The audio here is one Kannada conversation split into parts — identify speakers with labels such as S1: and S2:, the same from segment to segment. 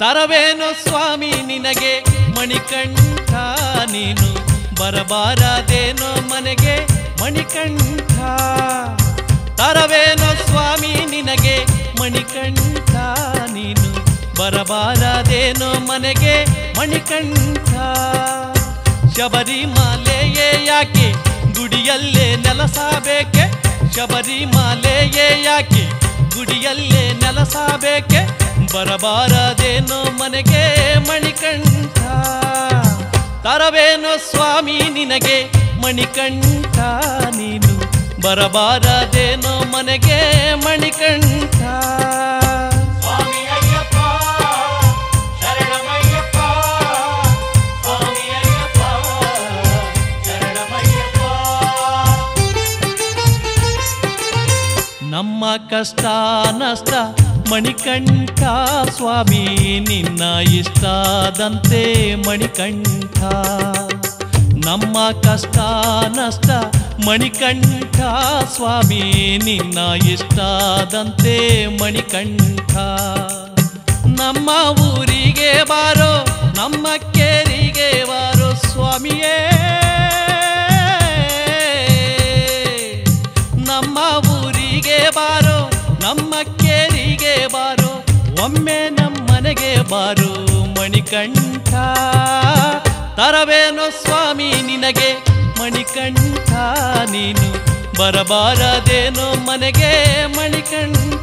S1: ತರವೇನೋ ಸ್ವಾಮಿ ನಿನಗೆ ಮಣಿಕಂಠ ನೀನು ಬರಬಾರದೇನೋ ಮನೆಗೆ ಮಣಿಕಂಠ. ತರವೇನೋ ಸ್ವಾಮಿ ನಿನಗೆ ಮಣಿಕಂಠ ನೀನು ಬರಬಾರದೇನೋ ಮನೆಗೆ ಮಣಿಕಂಠ. ಶಬರಿಮಾಲೆಯೇ ಯಾಕೆ ಗುಡಿಯಲ್ಲೇ ನೆಲಸಬೇಕೆ, ಶಬರಿಮಾಲೆಯೇ ಯಾಕೆ ಗುಡಿಯಲ್ಲೇ ನೆಲಸಬೇಕೆ, ಬರಬಾರದೇನೋ ಮನೆಗೆ ಮಣಿಕಂಠ. ತರವೇನೋ ಸ್ವಾಮಿ ನಿನಗೆ ಮಣಿಕಂಠ ನೀನು ಬರಬಾರದೇನೋ ಮನೆಗೆ ಮಣಿಕಂಠ. ನಮ್ಮ ಕಷ್ಟ ನಷ್ಟ ಮಣಿಕಂಠ ಸ್ವಾಮಿ ನಿನ್ನ ಇಷ್ಟದಂತೆ ಮಣಿಕಂಠ. ನಮ್ಮ ಕಷ್ಟ ನಷ್ಟ ಮಣಿಕಂಠ ಸ್ವಾಮಿ ನಿನ್ನ ಇಷ್ಟದಂತೆ ಮಣಿಕಂಠ. ನಮ್ಮ ಊರಿಗೆ ಬಾರೋ ನಮ್ಮ ಕೇರಿಗೆ ಬಾರೋ ಸ್ವಾಮಿಯೇ, ನಮ್ಮ ಊರಿಗೆ ಬಾರೋ ನಮ್ಮ ಕೇರಿಗೆ ಬಾರೋ, ಒಮ್ಮೆ ನಮ್ಮನೆಗೆ ಬಾರೋ ಮಣಿಕಂಠ. ತರವೇನೋ ಸ್ವಾಮಿ ನಿನಗೆ ಮಣಿಕಂಠ ನೀನು ಬರಬಾರದೇನೋ ಮನೆಗೆ ಮಣಿಕಂಠ.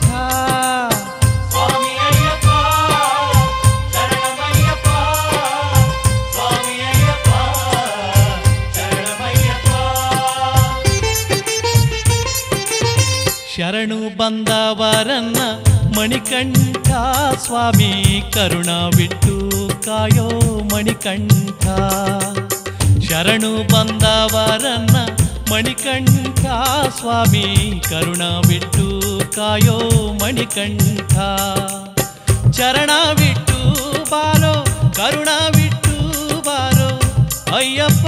S1: ಶರಣು ಬಂದವರನ್ನ ಮಣಿಕಂಠ ಸ್ವಾಮಿ ಕರುಣವಿಟ್ಟು ಕಾಯೋ ಮಣಿಕಂಠ. ಶರಣು ಬಂದವರನ್ನ ಮಣಿಕಂಠ ಸ್ವಾಮಿ ಕರುಣವಿಟ್ಟು ಕಾಯೋ ಮಣಿಕಂಠ. ಚರಣವಿಟ್ಟು ಬಾರೋ ಕರುಣವಿಟ್ಟು ಬಾರೋ ಅಯ್ಯಪ್ಪ,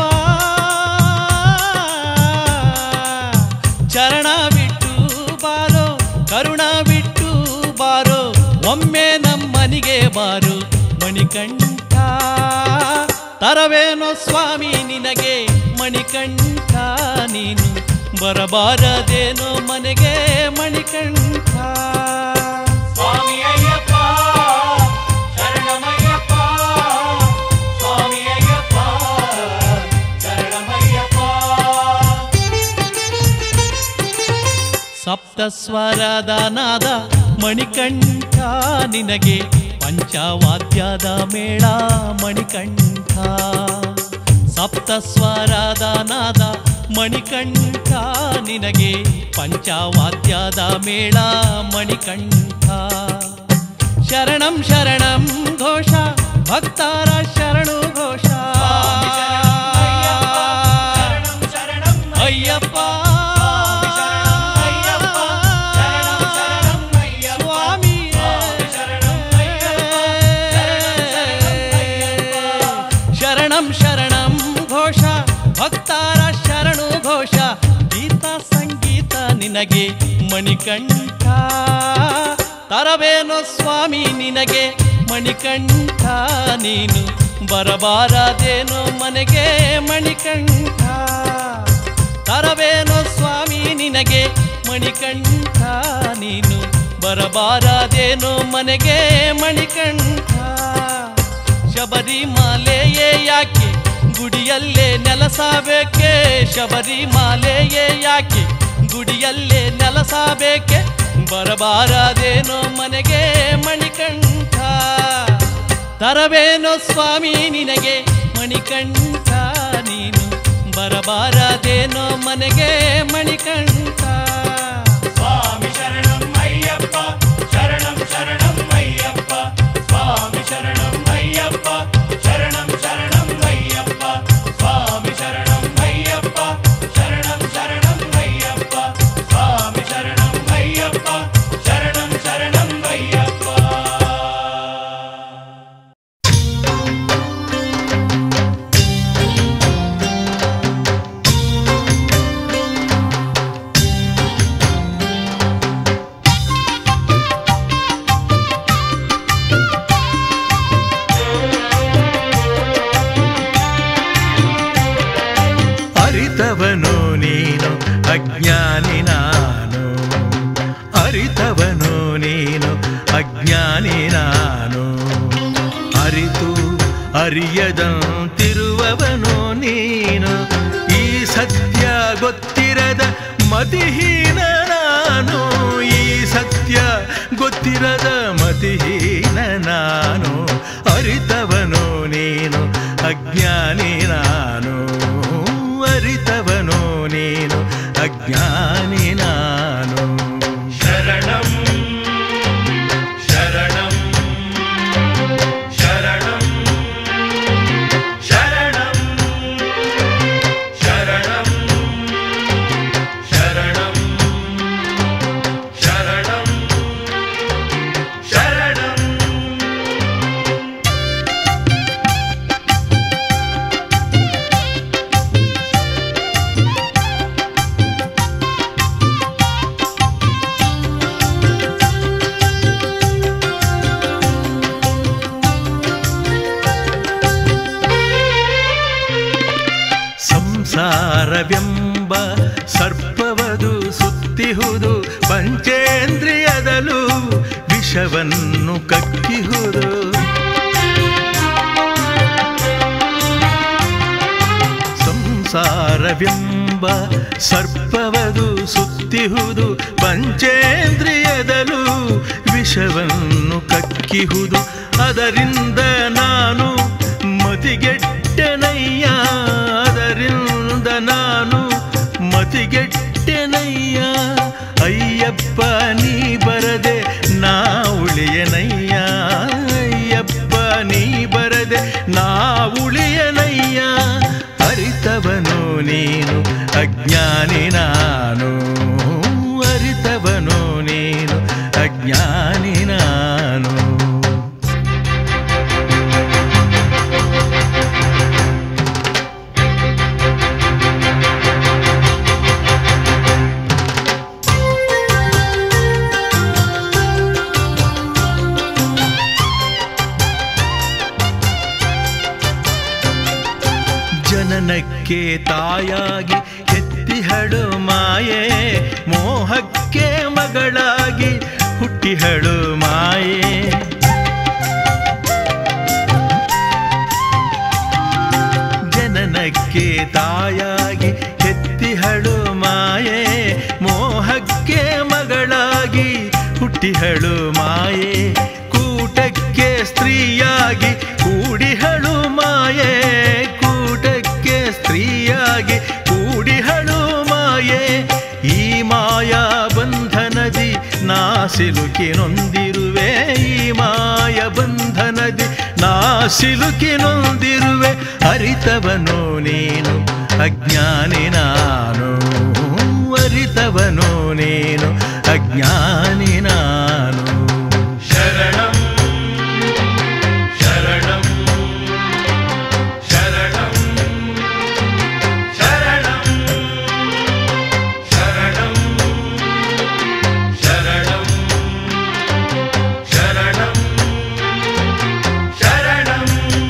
S1: ಚರಣವಿಟ್ಟು ಬಾರೋ ಕರುಣವಿಟ್ಟು ಬಾರೋ, ಒಮ್ಮೆ ನಮ್ಮನಿಗೆ ಬಾರೋ ಮಣಿಕಂಠ. ತರವೇನೋ ಸ್ವಾಮಿ ನಿನಗೆ ಮಣಿಕಂಠ ನೀನು ಬರಬಾರದೇನೋ ಮನೆಗೆ ಮಣಿಕಂಠ. ಸ್ವಾಮಿ ಅಯ್ಯಪ್ಪ ಶರಣಮಯ್ಯಪ್ಪ, ಸ್ವಾಮಿ ಅಯ್ಯಪ್ಪ ಶರಣಮಯ್ಯಪ್ಪ. ಸಪ್ತಸ್ವರದ ನಾದ ಮಣಿಕಂಠ ನಿನಗೆ ಪಂಚವಾದ್ಯದ ಮೇಳ ಮಣಿಕಂಠ. ಸಪ್ತಸ್ವರದ ನಾದ ಮಣಿಕಂಠ ನಿನಗೆ ಪಂಚವಾದ್ಯದ ಮೇಳ ಮಣಿಕಂಠ. ಶರಣಂ ಶರಣಂ ಘೋಷ ಭಕ್ತರ ಶರಣು ಘೋಷ, ಅಯ್ಯಪ್ಪ ಶರಣಂ ಘೋಷ ಭಕ್ತರ ಶರಣು ಘೋಷ. ಗೀತ ಸಂಗೀತ ನಿನಗೆ ಮಣಿಕಂಠ. ತರವೇನೋ ಸ್ವಾಮಿ ನಿನಗೆ ಮಣಿಕಂಠ ನೀನು ಬರಬಾರದೇನೋ ಮನೆಗೆ ಮಣಿಕಂಠ. ತರವೇನೋ ಸ್ವಾಮಿ ನಿನಗೆ ಮಣಿಕಂಠ ನೀನು ಬರಬಾರದೇನೋ ಮನೆಗೆ ಮಣಿಕಂಠ. ಶಬರಿಮಾಲೆಯೇ ಯಾಕೆ ಗುಡಿಯಲ್ಲೇ ನೆಲಸಬೇಕೆ, ಶಬರಿಮಾಲೆಯೇ ಯಾಕೆ ಗುಡಿಯಲ್ಲೇ ನೆಲಸಬೇಕೆ, ಬರಬಾರದೇನೋ ಮನೆಗೆ ಮಣಿಕಂಠ. ತರವೇನೋ ಸ್ವಾಮಿ ನಿನಗೆ ಮಣಿಕಂಠ ನೀನು ಬರಬಾರದೇನೋ ಮನೆಗೆ ಮಣಿಕಂಠ. ಸ್ವಾಮಿ ಶರಣಂ ಅಯ್ಯಪ್ಪ ಶರಣಂ ಶರಣಂ ಅಯ್ಯಪ್ಪ, ಸ್ವಾಮಿ ಶರಣಂ ಅಯ್ಯಪ್ಪ ಶರಣಂ ಶರಣಂ ಅಯ್ಯಪ್ಪ, ಸ್ವಾಮಿ ಶರಣಂ ಅಯ್ಯಪ್ಪ ಶರಣಂ ಶರಣಂ ಅಯ್ಯಪ್ಪ, ಸ್ವಾಮಿ ಶರಣಂ ಅಯ್ಯಪ್ಪ ಶರಣಂ ಶರಣಂ ಅಯ್ಯಪ್ಪ.
S2: ಅಜ್ಞಾನಿ ನಾನು, ಅರಿತವನು ನೀನು ಅಜ್ಞಾನಿ ನಾನು. ಅರಿತು ಅರಿಯದಂತಿರುವವನು ನೀನು, ಈ ಸತ್ಯ ಗೊತ್ತಿರದ ಮತಿಹೀನ ನಾನು, ಈ ಸತ್ಯ ಗೊತ್ತಿರದ ಮತಿಹೀನ ನಾನು. ಅರಿತವನು ನೀನು ಅಜ್ಞಾನಿ ನಾನು, ಅರಿತವನು ನೀನು ಅಜ್ಞಾನಿ ನಾನು.
S3: ಶರಣಂ ಶರಣಂ ಶರಣಂ ಶರಣಂ ಶರಣಂ ಶರಣಂ ಶರಣಂ ಶರಣಂ.
S2: ಸಂಸಾರವೆಂಬ ಸರ್ಪವದು ಸುತ್ತಿಹುದು, ಪಂಚೇಂದ್ರಿಯದಲು ವಿಷವನ್ನು ಕಕ್ಕಿಹುದು. ಸಂಸಾರವೆಂಬ ಸರ್ಪವದು ಸುತ್ತಿಹುದು, ಪಂಚೇಂದ್ರಿಯದಲು ವಿಷವನ್ನು ಕಕ್ಕಿಹುದು. ಅದರಿಂದ ನಾನು ಮತಿಗೆಟ್ಟೆನಯ್ಯ, ಅದರಿಂದ ನಾನು ಮತಿಗೆಟ್ಟೆನಯ್ಯ. ಅಯ್ಯಪ್ಪ ನೀ ಬರದೆ ನಾ ಉಳಿಯನಯ್ಯ, ಅಯ್ಯಪ್ಪ ನೀ ಬರದೆ ನಾ ಉಳಿಯನಯ್ಯ. ಅರಿತವನು ನೀನು ಅಜ್ಞಾನಿ ನಾನು, ಅರಿತವನು ನೀನು ಅಜ್ಞಾನಿ ನಾನು. ಜನನಕ್ಕೆ ತಾಯಾಗಿ ಎತ್ತಿಹಳು ಮಾಯೆ, ಮೋಹಕ್ಕೆ ಮಗಳಾಗಿ ಹುಟ್ಟಿಹಳು ಮಾಯೆ. ಜನನಕ್ಕೆ ತಾಯಾಗಿ ಎತ್ತಿಹಳು ಮಾಯೆ, ಮೋಹಕ್ಕೆ ಮಗಳಾಗಿ ಹುಟ್ಟಿಹಳು ಮಾಯೆ. ಕೂಟಕ್ಕೆ ಸ್ತ್ರೀಯಾಗಿ ಕೂಡಿಹಳು ಮಾಯೆ, ಕೂಟಕ್ಕೆ ಸ್ತ್ರೀಯಾಗಿ ಕೂಡಿಹಳು ಮಾಯೆ. ಈ ಮಾಯಾ ಬಂಧನದಿ ನಾ ಸಿಲುಕಿ ನೊಂದಿರುವೆ, ಈ ಮಾಯ ಬಂಧನದಿ ನಾ ಸಿಲುಕಿ ನೊಂದಿರುವೆ. ಅರಿತವನು ನೀನು ಅಜ್ಞಾನಿ ನಾನು, ಅರಿತವನು ನೀನು ಅಜ್ಞಾನಿ ನಾನು.
S3: ಶರಣಂ ಶರಣಂ ಶರಣಂ ಶರಣಂ ಶರಣಂ ಶರಣಂ ಶರಣಂ ಶರಣಂ.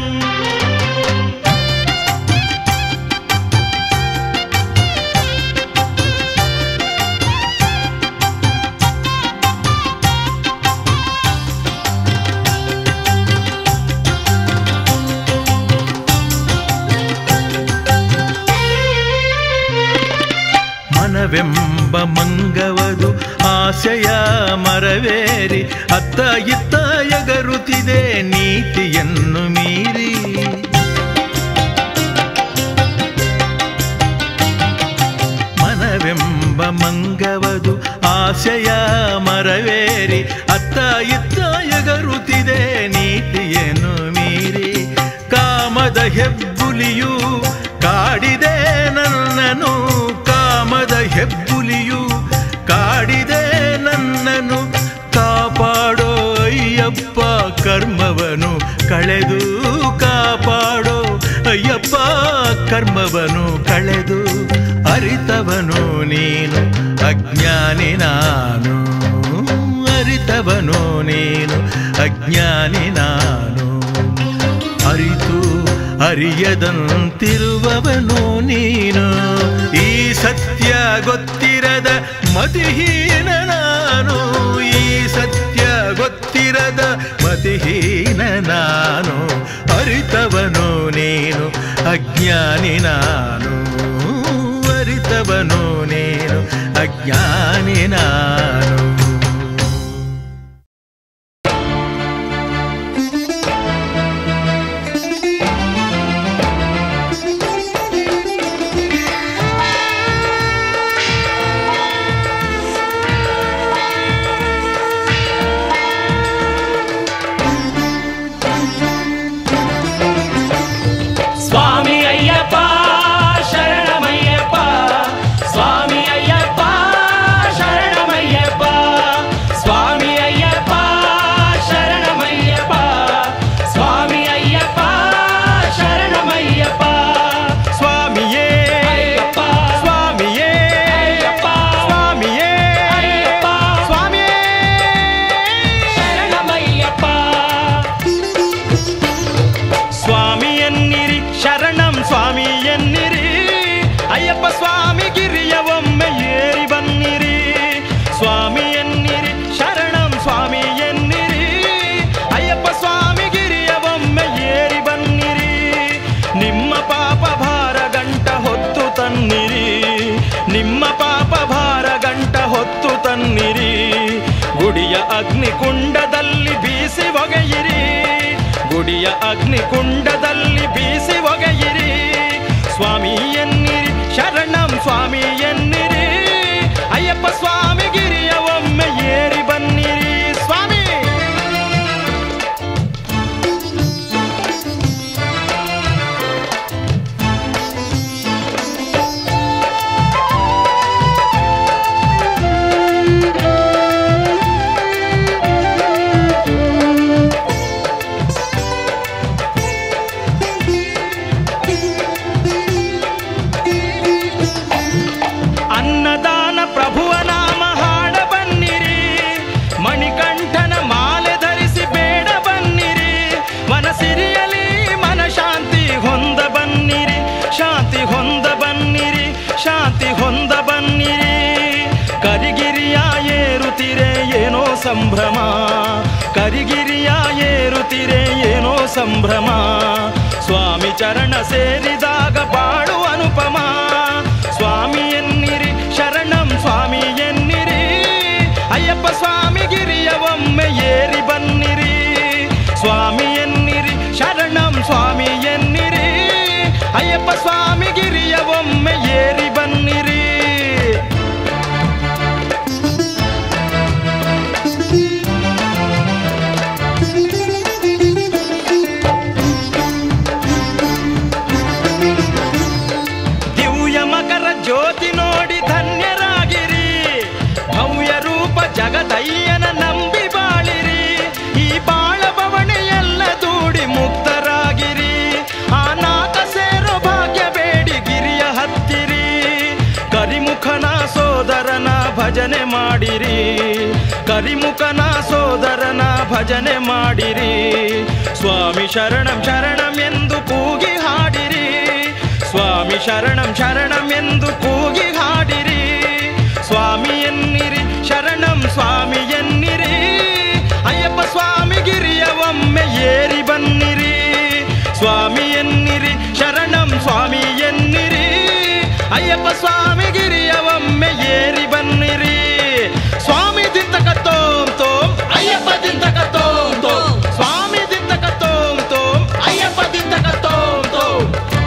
S2: ಮನವೆಂಬ ಮಂಗವದು ಆಸೆಯ ಮರವೇರಿ, ಅತ್ತ ಇತ್ತ ಎಗರುತ್ತಿದೆ ನೀತಿಯನ್ನು ಮೀರಿ. ಮನವೆಂಬ ಮಂಗವದು ಆಸೆಯ ಮರವೇರಿ, ಅತ್ತ ಇತ್ತ ಎಗರುತ್ತಿದೆ ನೀತಿಯನ್ನು ಮೀರಿ. ಕಾಮದ ಹೆಬ್ಬುಲಿಯು ಕಾಡಿದೆ ನನ್ನನು, ಕಾಮದ ಹೆಬ್ಬುಲಿಯು ಕಾಡಿದೆ ನನ್ನನು. ಕಾಪಾಡೋ ಅಯ್ಯಪ್ಪ ಕರ್ಮವನು ಕಳೆದು, ಕಾಪಾಡೋ ಅಯ್ಯಪ್ಪ ಕರ್ಮವನು ಕಳೆದು. ಅರಿತವನು ನೀನು ಅಜ್ಞಾನಿ ನಾನು, ಅರಿತವನು ನೀನು ಅಜ್ಞಾನಿ ನಾನು. ಅರಿತು ಅರಿಯದಂತಿರುವವನು ನೀನು, ಈ ಸತ್ಯ ಗೊತ್ತಿರದ ಮತಿಹೀನ ನಾನು, ಈ ಸತ್ಯ ಗೊತ್ತಿರದ ಮತಿಹೀನ ನಾನು, ಅರಿತವನು ನೀನು ಅಜ್ಞಾನಿ ನಾನು, ಅರಿತವನು ನೀನು ಅಜ್ಞಾನಿ ನಾನು.
S4: ಗುಡಿಯ ಅಗ್ನಿಕುಂಡದಲ್ಲಿ ಬೀಸಿ ಒಗೆಯಿರಿ, ಗುಡಿಯ ಅಗ್ನಿಕುಂಡದಲ್ಲಿ ಬೀಸಿ ಒಗೆಯಿರಿ. ಸ್ವಾಮಿ ಎನ್ನಿರಿ ಶರಣಂ ಸ್ವಾಮಿ ಎನ್ನಿರಿ, ಅಯ್ಯಪ್ಪ ಸ್ವಾಮಿ ಗಿರಿಯ ಒಮ್ಮೆ ಏರಿ ಬನ್ನಿರಿ. ಸ್ವಾಮಿ ಶಾಂತಿ ಹೊಂದ ಬನ್ನಿರಿ. ಕರಿಗಿರಿಯ ಏರುತ್ತಿರೆ ಏನೋ ಸಂಭ್ರಮ, ಕರಿಗಿರಿಯ ಏರುತ್ತಿರೆ ಏನೋ ಸಂಭ್ರಮ. ಸ್ವಾಮಿ ಚರಣ ಸೇರಿದಾಗ ಬಾಳು ಅನುಪಮ. ಸ್ವಾಮಿ ಎನ್ನಿರಿ ಶರಣಂ ಸ್ವಾಮಿ ಎನ್ನಿರಿ, ಅಯ್ಯಪ್ಪ ಸ್ವಾಮಿ ಗಿರಿಯ ಒಮ್ಮೆ ಏರಿ ಬನ್ನಿರಿ. ಸ್ವಾಮಿ ಎನ್ನಿರಿ ಶರಣಂ ಸ್ವಾಮಿ ಎನ್ನಿರಿ, ಅಯ್ಯಪ್ಪ ಸ್ವಾಮಿ ಗಿರಿಯ ಒಮ್ಮೆ ಏರಿ ಬನ್ನಿರಿ. ದಿವ್ಯ ಮಕರ ಜ್ಯೋತಿ ನೋಡಿ ಧನ್ಯರಾಗಿರಿ, ಭವ್ಯ ರೂಪ ಜಗದಯ್ಯನ ನಂಬಿ ಬಾಳಿರಿ. ಈ ಬಾಳ ಬವಣೆಯೆಲ್ಲ ದೂಡಿ ಮುಕ್ತರಾಗಿರಿ, ಆನಾಥ ಸೇರೋ ಭಾಗ್ಯ ಬೇಡಿ ಗಿರಿಯ ಹತ್ತಿರಿ. ಕರಿಮುಖನ ಸೋದರನ ಭಜನೆ ಮಾಡಿರಿ, ಕರಿಮುಖನ ಸೋದರನ ಭಜನೆ ಮಾಡಿರಿ. ಸ್ವಾಮಿ ಶರಣಂ ಶರಣಂ ಎಂದು ಕೂಗಿ ಹಾಡಿರಿ, ಸ್ವಾಮಿ ಶರಣಂ ಶರಣಂ ಎಂದು ಕೂಗಿ ಹಾಡಿರಿ. ಸ್ವಾಮಿ ಎನ್ನಿರಿ ಶರಣಂ ಸ್ವಾಮಿ ಎನ್ನಿರಿ, ಅಯ್ಯಪ್ಪ ಸ್ವಾಮಿ ಗಿರಿಯ ಒಮ್ಮೆ ಏರಿ ಬನ್ನಿರಿ. ಸ್ವಾಮಿ ಎನ್ನಿರಿ ಶರಣಂ ಸ್ವಾಮಿ ಎನ್ನಿರಿ, ಅಯ್ಯಪ್ಪ ಸ್ವಾಮಿ ಗಿರಿಯ ಒಮ್ಮೆ ಏರಿ ಬನ್ನಿರಿ. ಸ್ವಾಮಿ ದಿಂತಕ ತೋಂ ತೋಂ ಅಯ್ಯಪ್ಪ ದಿಂತಕ ತೋಂ ತೋಂ, ಸ್ವಾಮಿ ದಿಂತಕ ತೋಂ ತೋಂ ಅಯ್ಯಪ್ಪ ದಿಂತಕ ತೋಂ ತೋಂ.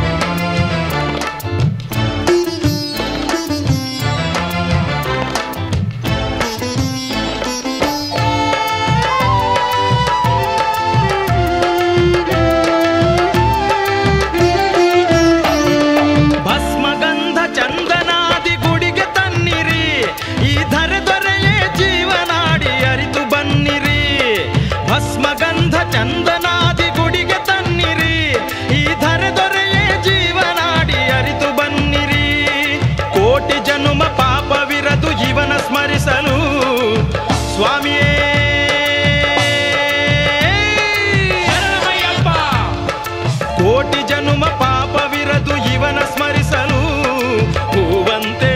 S4: ಭಸ್ಮಗಂಧ ಚಂದನಾದಿ ಗುಡಿಗೆ ತನ್ನಿರಿ, ಈ ಧರೆ ದೊರೆಯೇ ಜೀವನಾಡಿ ಅರಿತು ಬನ್ನಿರಿ. ಕೋಟಿ ಜನುಮ ಪಾಪವಿರದು ಇವನ ಸ್ಮರಿಸಲು ಸ್ವಾಮಿಯೇ ಶರಣಮಯ್ಯಪ್ಪ. ಕೋಟಿ ಜನುಮ ಪಾಪವಿರದು ಇವನ ಸ್ಮರಿಸಲು ಹೂವಂತೆ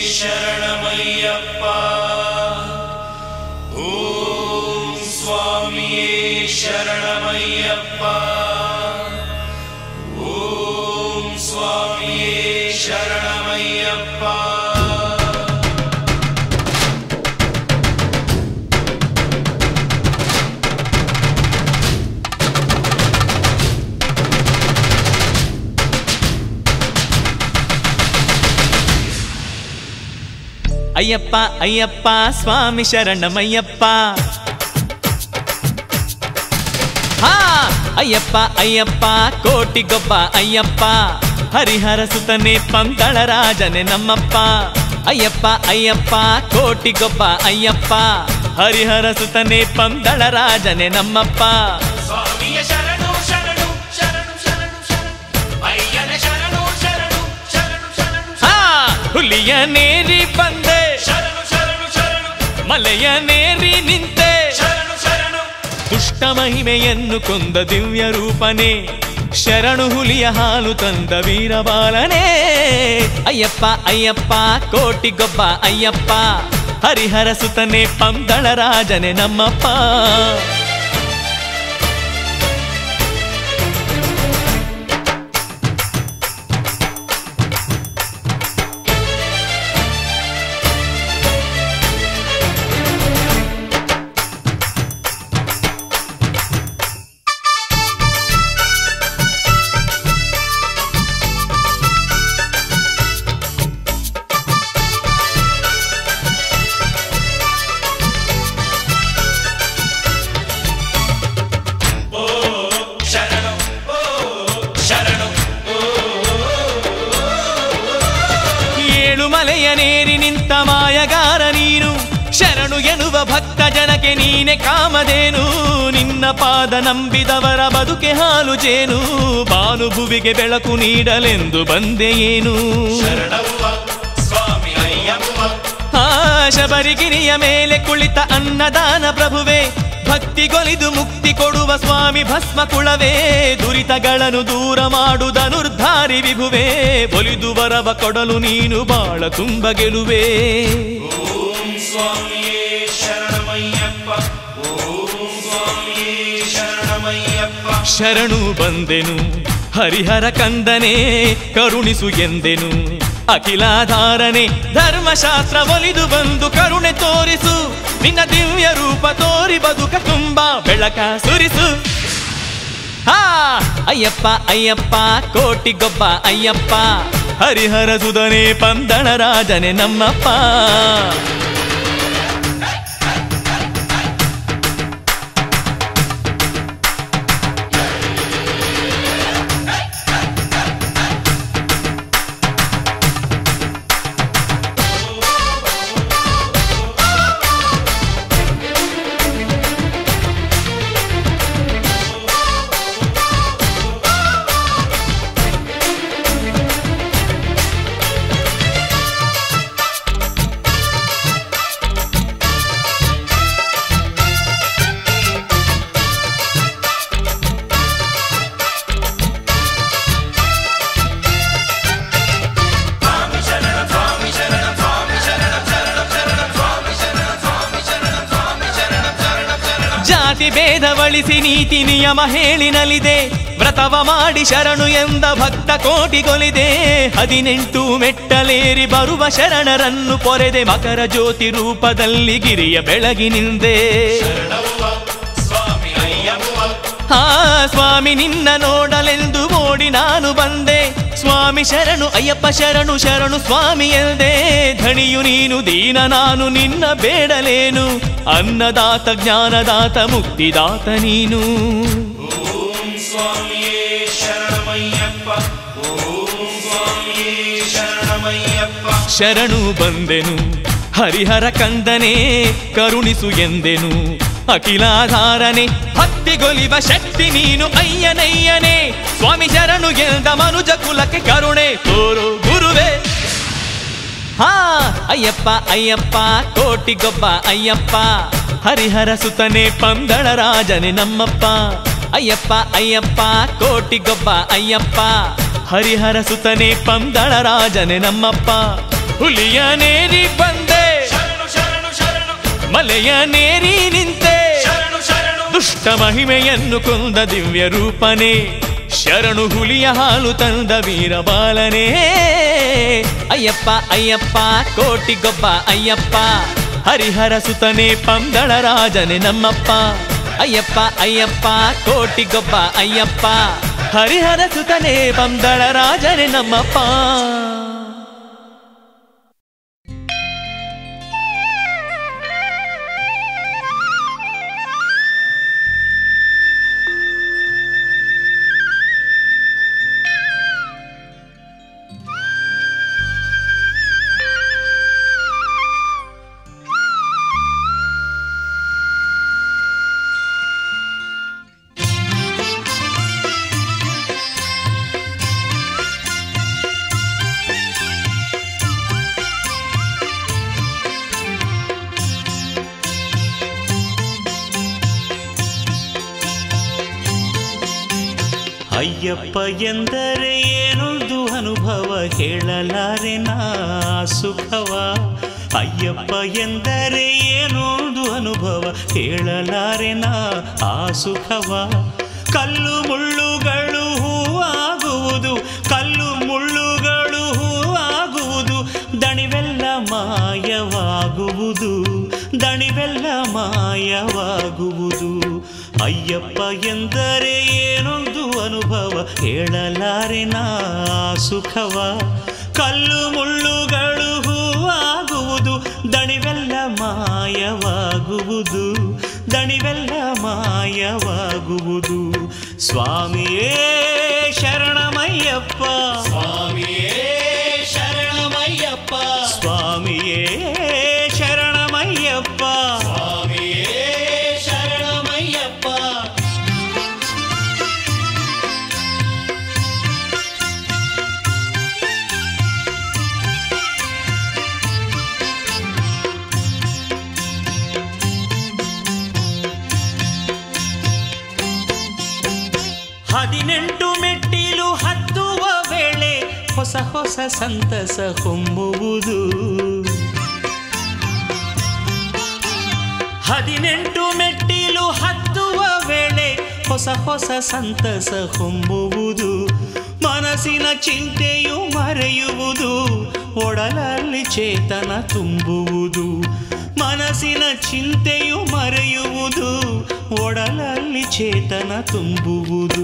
S3: ಶರಣಮಯ್ಯಪ್ಪ ಓಂ ಸ್ವಾಮಿಯೇ ಶರಣಮಯ್ಯಪ್ಪ ಓಂ ಸ್ವಾಮಿಯೇ ಶರಣಮಯ್ಯಪ್ಪ
S1: ಅಯ್ಯಪ್ಪ ಅಯ್ಯಪ್ಪ ಸ್ವಾಮಿ ಶರಣಮಯ್ಯಪ್ಪ ಹಾ ಅಯ್ಯಪ್ಪ ಅಯ್ಯಪ್ಪ ಕೋಟಿಗೊಬ್ಬ ಅಯ್ಯಪ್ಪ ಹರಿಹರ ಸುತನೆ ಪಂದಳ ರಾಜನೆ ನಮ್ಮಪ್ಪ ಅಯ್ಯಪ್ಪ ಅಯ್ಯಪ್ಪ ಕೋಟಿಗೊಬ್ಬ ಅಯ್ಯಪ್ಪ ಹರಿಹರ ಸುತನೆ ಪಂದಳ ರಾಜನೆ ನಮ್ಮಪ್ಪ
S3: ಸ್ವಾಮಿಯ ಶರಣು ಶರಣು ಶರಣು ಶರಣು ಶರಣು ಅಯ್ಯನ ಶರಣು ಶರಣು ಶರಣು ಶರಣು
S1: ಹಾ ಹುಲಿಯ ನೇರಿ ಬಂದೆ
S3: ಶರಣು ಶರಣು ಶರಣು
S1: ಮಲೆಯ ನೇರಿ ನಿಂತೆ
S3: ಶರಣು ಶರಣು
S1: ದುಷ್ಟ ಮಹಿಮೆಯನ್ನು ಕೊಂದ ದಿವ್ಯ ರೂಪನೇ ಶರಣು ಹುಲಿಯ ಹಾಲು ತಂದ ವೀರಬಾಲನೇ ಅಯ್ಯಪ್ಪ ಅಯ್ಯಪ್ಪ ಕೋಟಿಗೊಬ್ಬ ಅಯ್ಯಪ್ಪ ಹರಿಹರ ಸುತನೆ ಪಂದಳ ರಾಜನೆ ನಮ್ಮಪ್ಪ ಮಲೆಯನೇರಿ ನಿಂತ ಮಾಯಗಾರ ನೀನು ಶರಣು ಎನ್ನುವ ಭಕ್ತ ಜನಕ್ಕೆ ನೀನೆ ಕಾಮಧೇನು ನಿನ್ನ ಪಾದ ನಂಬಿದವರ ಬದುಕೆ ಹಾಲು ಜೇನು ಭಾನುಭುವಿಗೆ ಬೆಳಕು ನೀಡಲೆಂದು ಬಂದೆಯೇನು
S3: ಶರಣವ್ವ ಸ್ವಾಮಿ ಅಯ್ಯಪ್ಪ
S1: ಶಬರಿಗಿರಿಯ ಮೇಲೆ ಕುಳಿತ ಅನ್ನದಾನ ಪ್ರಭುವೆ ಭಕ್ತಿಗೊಲಿದು ಮುಕ್ತಿ ಕೊಡುವ ಸ್ವಾಮಿ ಭಸ್ಮ ಕುಳವೇ ದುರಿತಗಳನ್ನು ದೂರ ಮಾಡುವುದನುರ್ಧಾರಿ ವಿಭುವೆ ಒಲಿದು ವರವ ಕೊಡಲು ನೀನು ಬಾಳ ತುಂಬ ಗೆಲುವೆ
S3: ಓಂ ಸ್ವಾಮಿಯೇ ಶರಣಮಯ್ಯಪ್ಪ ಓಂ ಸ್ವಾಮಿಯೇ ಶರಣಮಯ್ಯಪ್ಪ
S1: ಶರಣು ಬಂದೆನು ಹರಿಹರ ಕಂದನೆ ಕರುಣಿಸು ಎಂದೆನು ಅಖಿಲಾಧಾರನೆ ಧರ್ಮಶಾಸ್ತ್ರ ಒಲಿದು ಬಂದು ಕರುಣೆ ತೋರಿಸು ನಿನ್ನ ದಿವ್ಯ ರೂಪ ತೋರಿ ಬದುಕ ತುಂಬಾ ಬೆಳಕ ಸುರಿಸು ಹಾ ಅಯ್ಯಪ್ಪ ಅಯ್ಯಪ್ಪ ಕೋಟಿಗೊಬ್ಬ ಅಯ್ಯಪ್ಪ ಹರಿಹರ ಸುಧನೆ ಪಂದಳ ರಾಜನೆ ನಮ್ಮಪ್ಪ ಭೇದವಳಿಸಿ ನೀತಿ ನಿಯಮ ಹೇಳಿನಲಿದೆ ವ್ರತವ ಮಾಡಿ ಶರಣು ಎಂದ ಭಕ್ತ ಕೋಟಿಗೊಲಿದೆ 18 ಮೆಟ್ಟಲೇರಿ ಬರುವ ಶರಣರನ್ನು ಪೊರೆದೆ ಮಕರ ಜ್ಯೋತಿ ರೂಪದಲ್ಲಿ ಗಿರಿಯ ಬೆಳಗಿನಿಂದೆ ಹಾ ಸ್ವಾಮಿ ನಿನ್ನ ನೋಡಲೆಂದು ಓಡಿ ನಾನು ಬಂದೆ ಸ್ವಾಮಿ ಶರಣು ಅಯ್ಯಪ್ಪ ಶರಣು ಶರಣು ಸ್ವಾಮಿ ಎಂದೆ ಧಣಿಯು ನೀನು ದೀನ ನಾನು ನಿನ್ನ ಬೇಡಲೇನು ಅನ್ನದಾತ ಜ್ಞಾನದಾತ ಮುಕ್ತಿದಾತ ನೀನು
S3: ಓಂ ಸ್ವಾಮಿಯೇ ಶರಣಮಯ್ಯಪ್ಪ ಓಂ ಸ್ವಾಮಿಯೇ ಶರಣಮಯ್ಯಪ್ಪ
S1: ಶರಣು ಬಂದೆನು ಹರಿಹರ ಕಂದನೆ ಕರುಣಿಸು ಎಂದೆನು ಅಖಿಲಾಧಾರನೆ ಭಕ್ತಿಗೊಲಿವ ಶಕ್ತಿ ನೀನು ಅಯ್ಯನಯ್ಯನೇ ಸ್ವಾಮಿ ಶರಣು ಎಂದ ಮನುಜ ಕುಲಕ್ಕೆ ಕರುಣೆ ತೋರು ಗುರುವೇ ಹಾ ಅಯ್ಯಪ್ಪ ಅಯ್ಯಪ್ಪ ಕೋಟಿಗೊಬ್ಬ ಅಯ್ಯಪ್ಪ ಹರಿಹರ ಸುತನೆ ಪಂದಳ ರಾಜನೆ ನಮ್ಮಪ್ಪ ಅಯ್ಯಪ್ಪ ಅಯ್ಯಪ್ಪ ಕೋಟಿಗೊಬ್ಬ ಅಯ್ಯಪ್ಪ ಹರಿಹರ ಸುತನೆ ಪಂದಳ ರಾಜನೆ ನಮ್ಮಪ್ಪ ಹುಲಿಯನೇರಿ ಬಂದೆ
S3: ಶರಣು ಶರಣು ಶರಣು
S1: ಮಲೆಯನೇರಿ ನಿಂತೆ
S3: ಶರಣು ಶರಣು
S1: ದುಷ್ಟ ಮಹಿಮೆಯನ್ನು ಕೊಂದ ದಿವ್ಯ ರೂಪನೇ ಶರಣು ಹುಲಿಯ ಹಾಲು ತಂದ ವೀರಬಾಲನೇ ಅಯ್ಯಪ್ಪ ಅಯ್ಯಪ್ಪ ಕೋಟಿಗೊಬ್ಬ ಅಯ್ಯಪ್ಪ ಹರಿಹರ ಸುತನೇ ಪಂದಳ ರಾಜನೇ ನಮ್ಮಪ್ಪ ಅಯ್ಯಪ್ಪ ಅಯ್ಯಪ್ಪ ಕೋಟಿಗೊಬ್ಬ ಅಯ್ಯಪ್ಪ ಹರಿಹರ ಸುತನೇ ಪಂದಳ ರಾಜನೇ ನಮ್ಮಪ್ಪ.
S5: ಅಯ್ಯಪ್ಪ ಎಂದರೆ ಏನೊಂದು ಅನುಭವ ಹೇಳಲಾರೆ ನಾ ಸುಖವ. ಅಯ್ಯಪ್ಪ ಎಂದರೆ ಏನೊಂದು ಅನುಭವ ಹೇಳಲಾರೆ ನಾ ಆ ಸುಖವ. ಕಲ್ಲು ಮುಳ್ಳುಗಳು ಹೂವಾಗುವುದು, ಕಲ್ಲು ಮುಳ್ಳುಗಳು ಹೂವಾಗುವುದು, ದಣಿವೆಲ್ಲ ಮಾಯವಾಗುವುದು, ದಣಿವೆಲ್ಲ ಮಾಯವಾಗುವುದು. ಅಯ್ಯಪ್ಪ ಎಂದರೆ ಏನೊಂದು ಅನುಭವ ಹೇಳಲಾರೆ ನಾ ಸುಖವ. ಕಲ್ಲು ಮುಳ್ಳುಗಳು ಹೂವಾಗುವುದು, ದಣಿವೆಲ್ಲ ಮಾಯವಾಗುವುದು, ದಣಿವೆಲ್ಲ ಮಾಯವಾಗುವುದು. ಸ್ವಾಮಿಯೇ ಶರಣಮಯ್ಯಪ್ಪ,
S3: ಸ್ವಾಮಿಯೇ ಶರಣಮಯ್ಯಪ್ಪ,
S5: ಸ್ವಾಮಿಯೇ ಶರಣಮಯ್ಯಪ್ಪ,
S3: ಸ್ವಾಮಿಯೇ ಶರಣಮಯ್ಯಪ್ಪ.
S5: ಹದಿನೆಂಟು ಮೆಟ್ಟಿಲು ಹತ್ತುವ ವೇಳೆ ಹೊಸ ಹೊಸ ಸಂತಸ ಹೊಮ್ಮುವುದು. 18 ಮೆಟ್ಟಿಲು ಹತ್ತುವ ವೇಳೆ ಹೊಸ ಹೊಸ ಸಂತಸ ಹೊಮ್ಮುವುದು. ಮನಸ್ಸಿನ ಚಿಂತೆಯು ಮರೆಯುವುದು, ಒಡಲಲ್ಲಿ ಚೇತನ ತುಂಬುವುದು. ಮನಸ್ಸಿನ ಚಿಂತೆಯು ಮರೆಯುವುದು, ಒಡಲಲ್ಲಿ ಚೇತನ ತುಂಬುವುದು.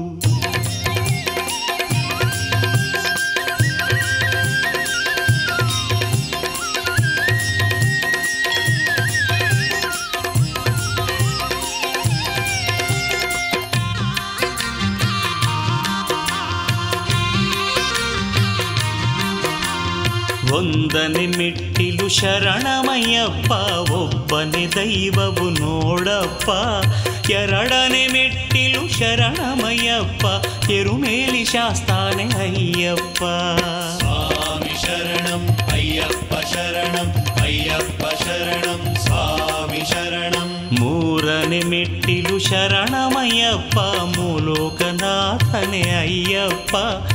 S5: ಒಂದನೇ ಮೆಟ್ಟಿಲು ಶರಣಮಯ್ಯಪ್ಪ, ಒಬ್ಬನೇ ದೈವವು ನೋಡಪ್ಪ. ಎರಡನೇ ಮೆಟ್ಟಿಲು ಶರಣಮಯ್ಯಪ್ಪ, ಎರುಮೇಲಿ ಶಾಸ್ತಾನೆ ಅಯ್ಯಪ್ಪ.
S3: ಸ್ವಾಮಿ ಶರಣಂ ಅಯ್ಯಪ್ಪ ಶರಣಂ, ಅಯ್ಯಪ್ಪ ಶರಣಂ ಸ್ವಾಮಿ ಶರಣಂ.
S5: ಮೂರನೇ ಮೆಟ್ಟಿಲು ಶರಣಮಯ್ಯಪ್ಪ, ಮೂಲೋಕನಾಥನೇ ಅಯ್ಯಪ್ಪ.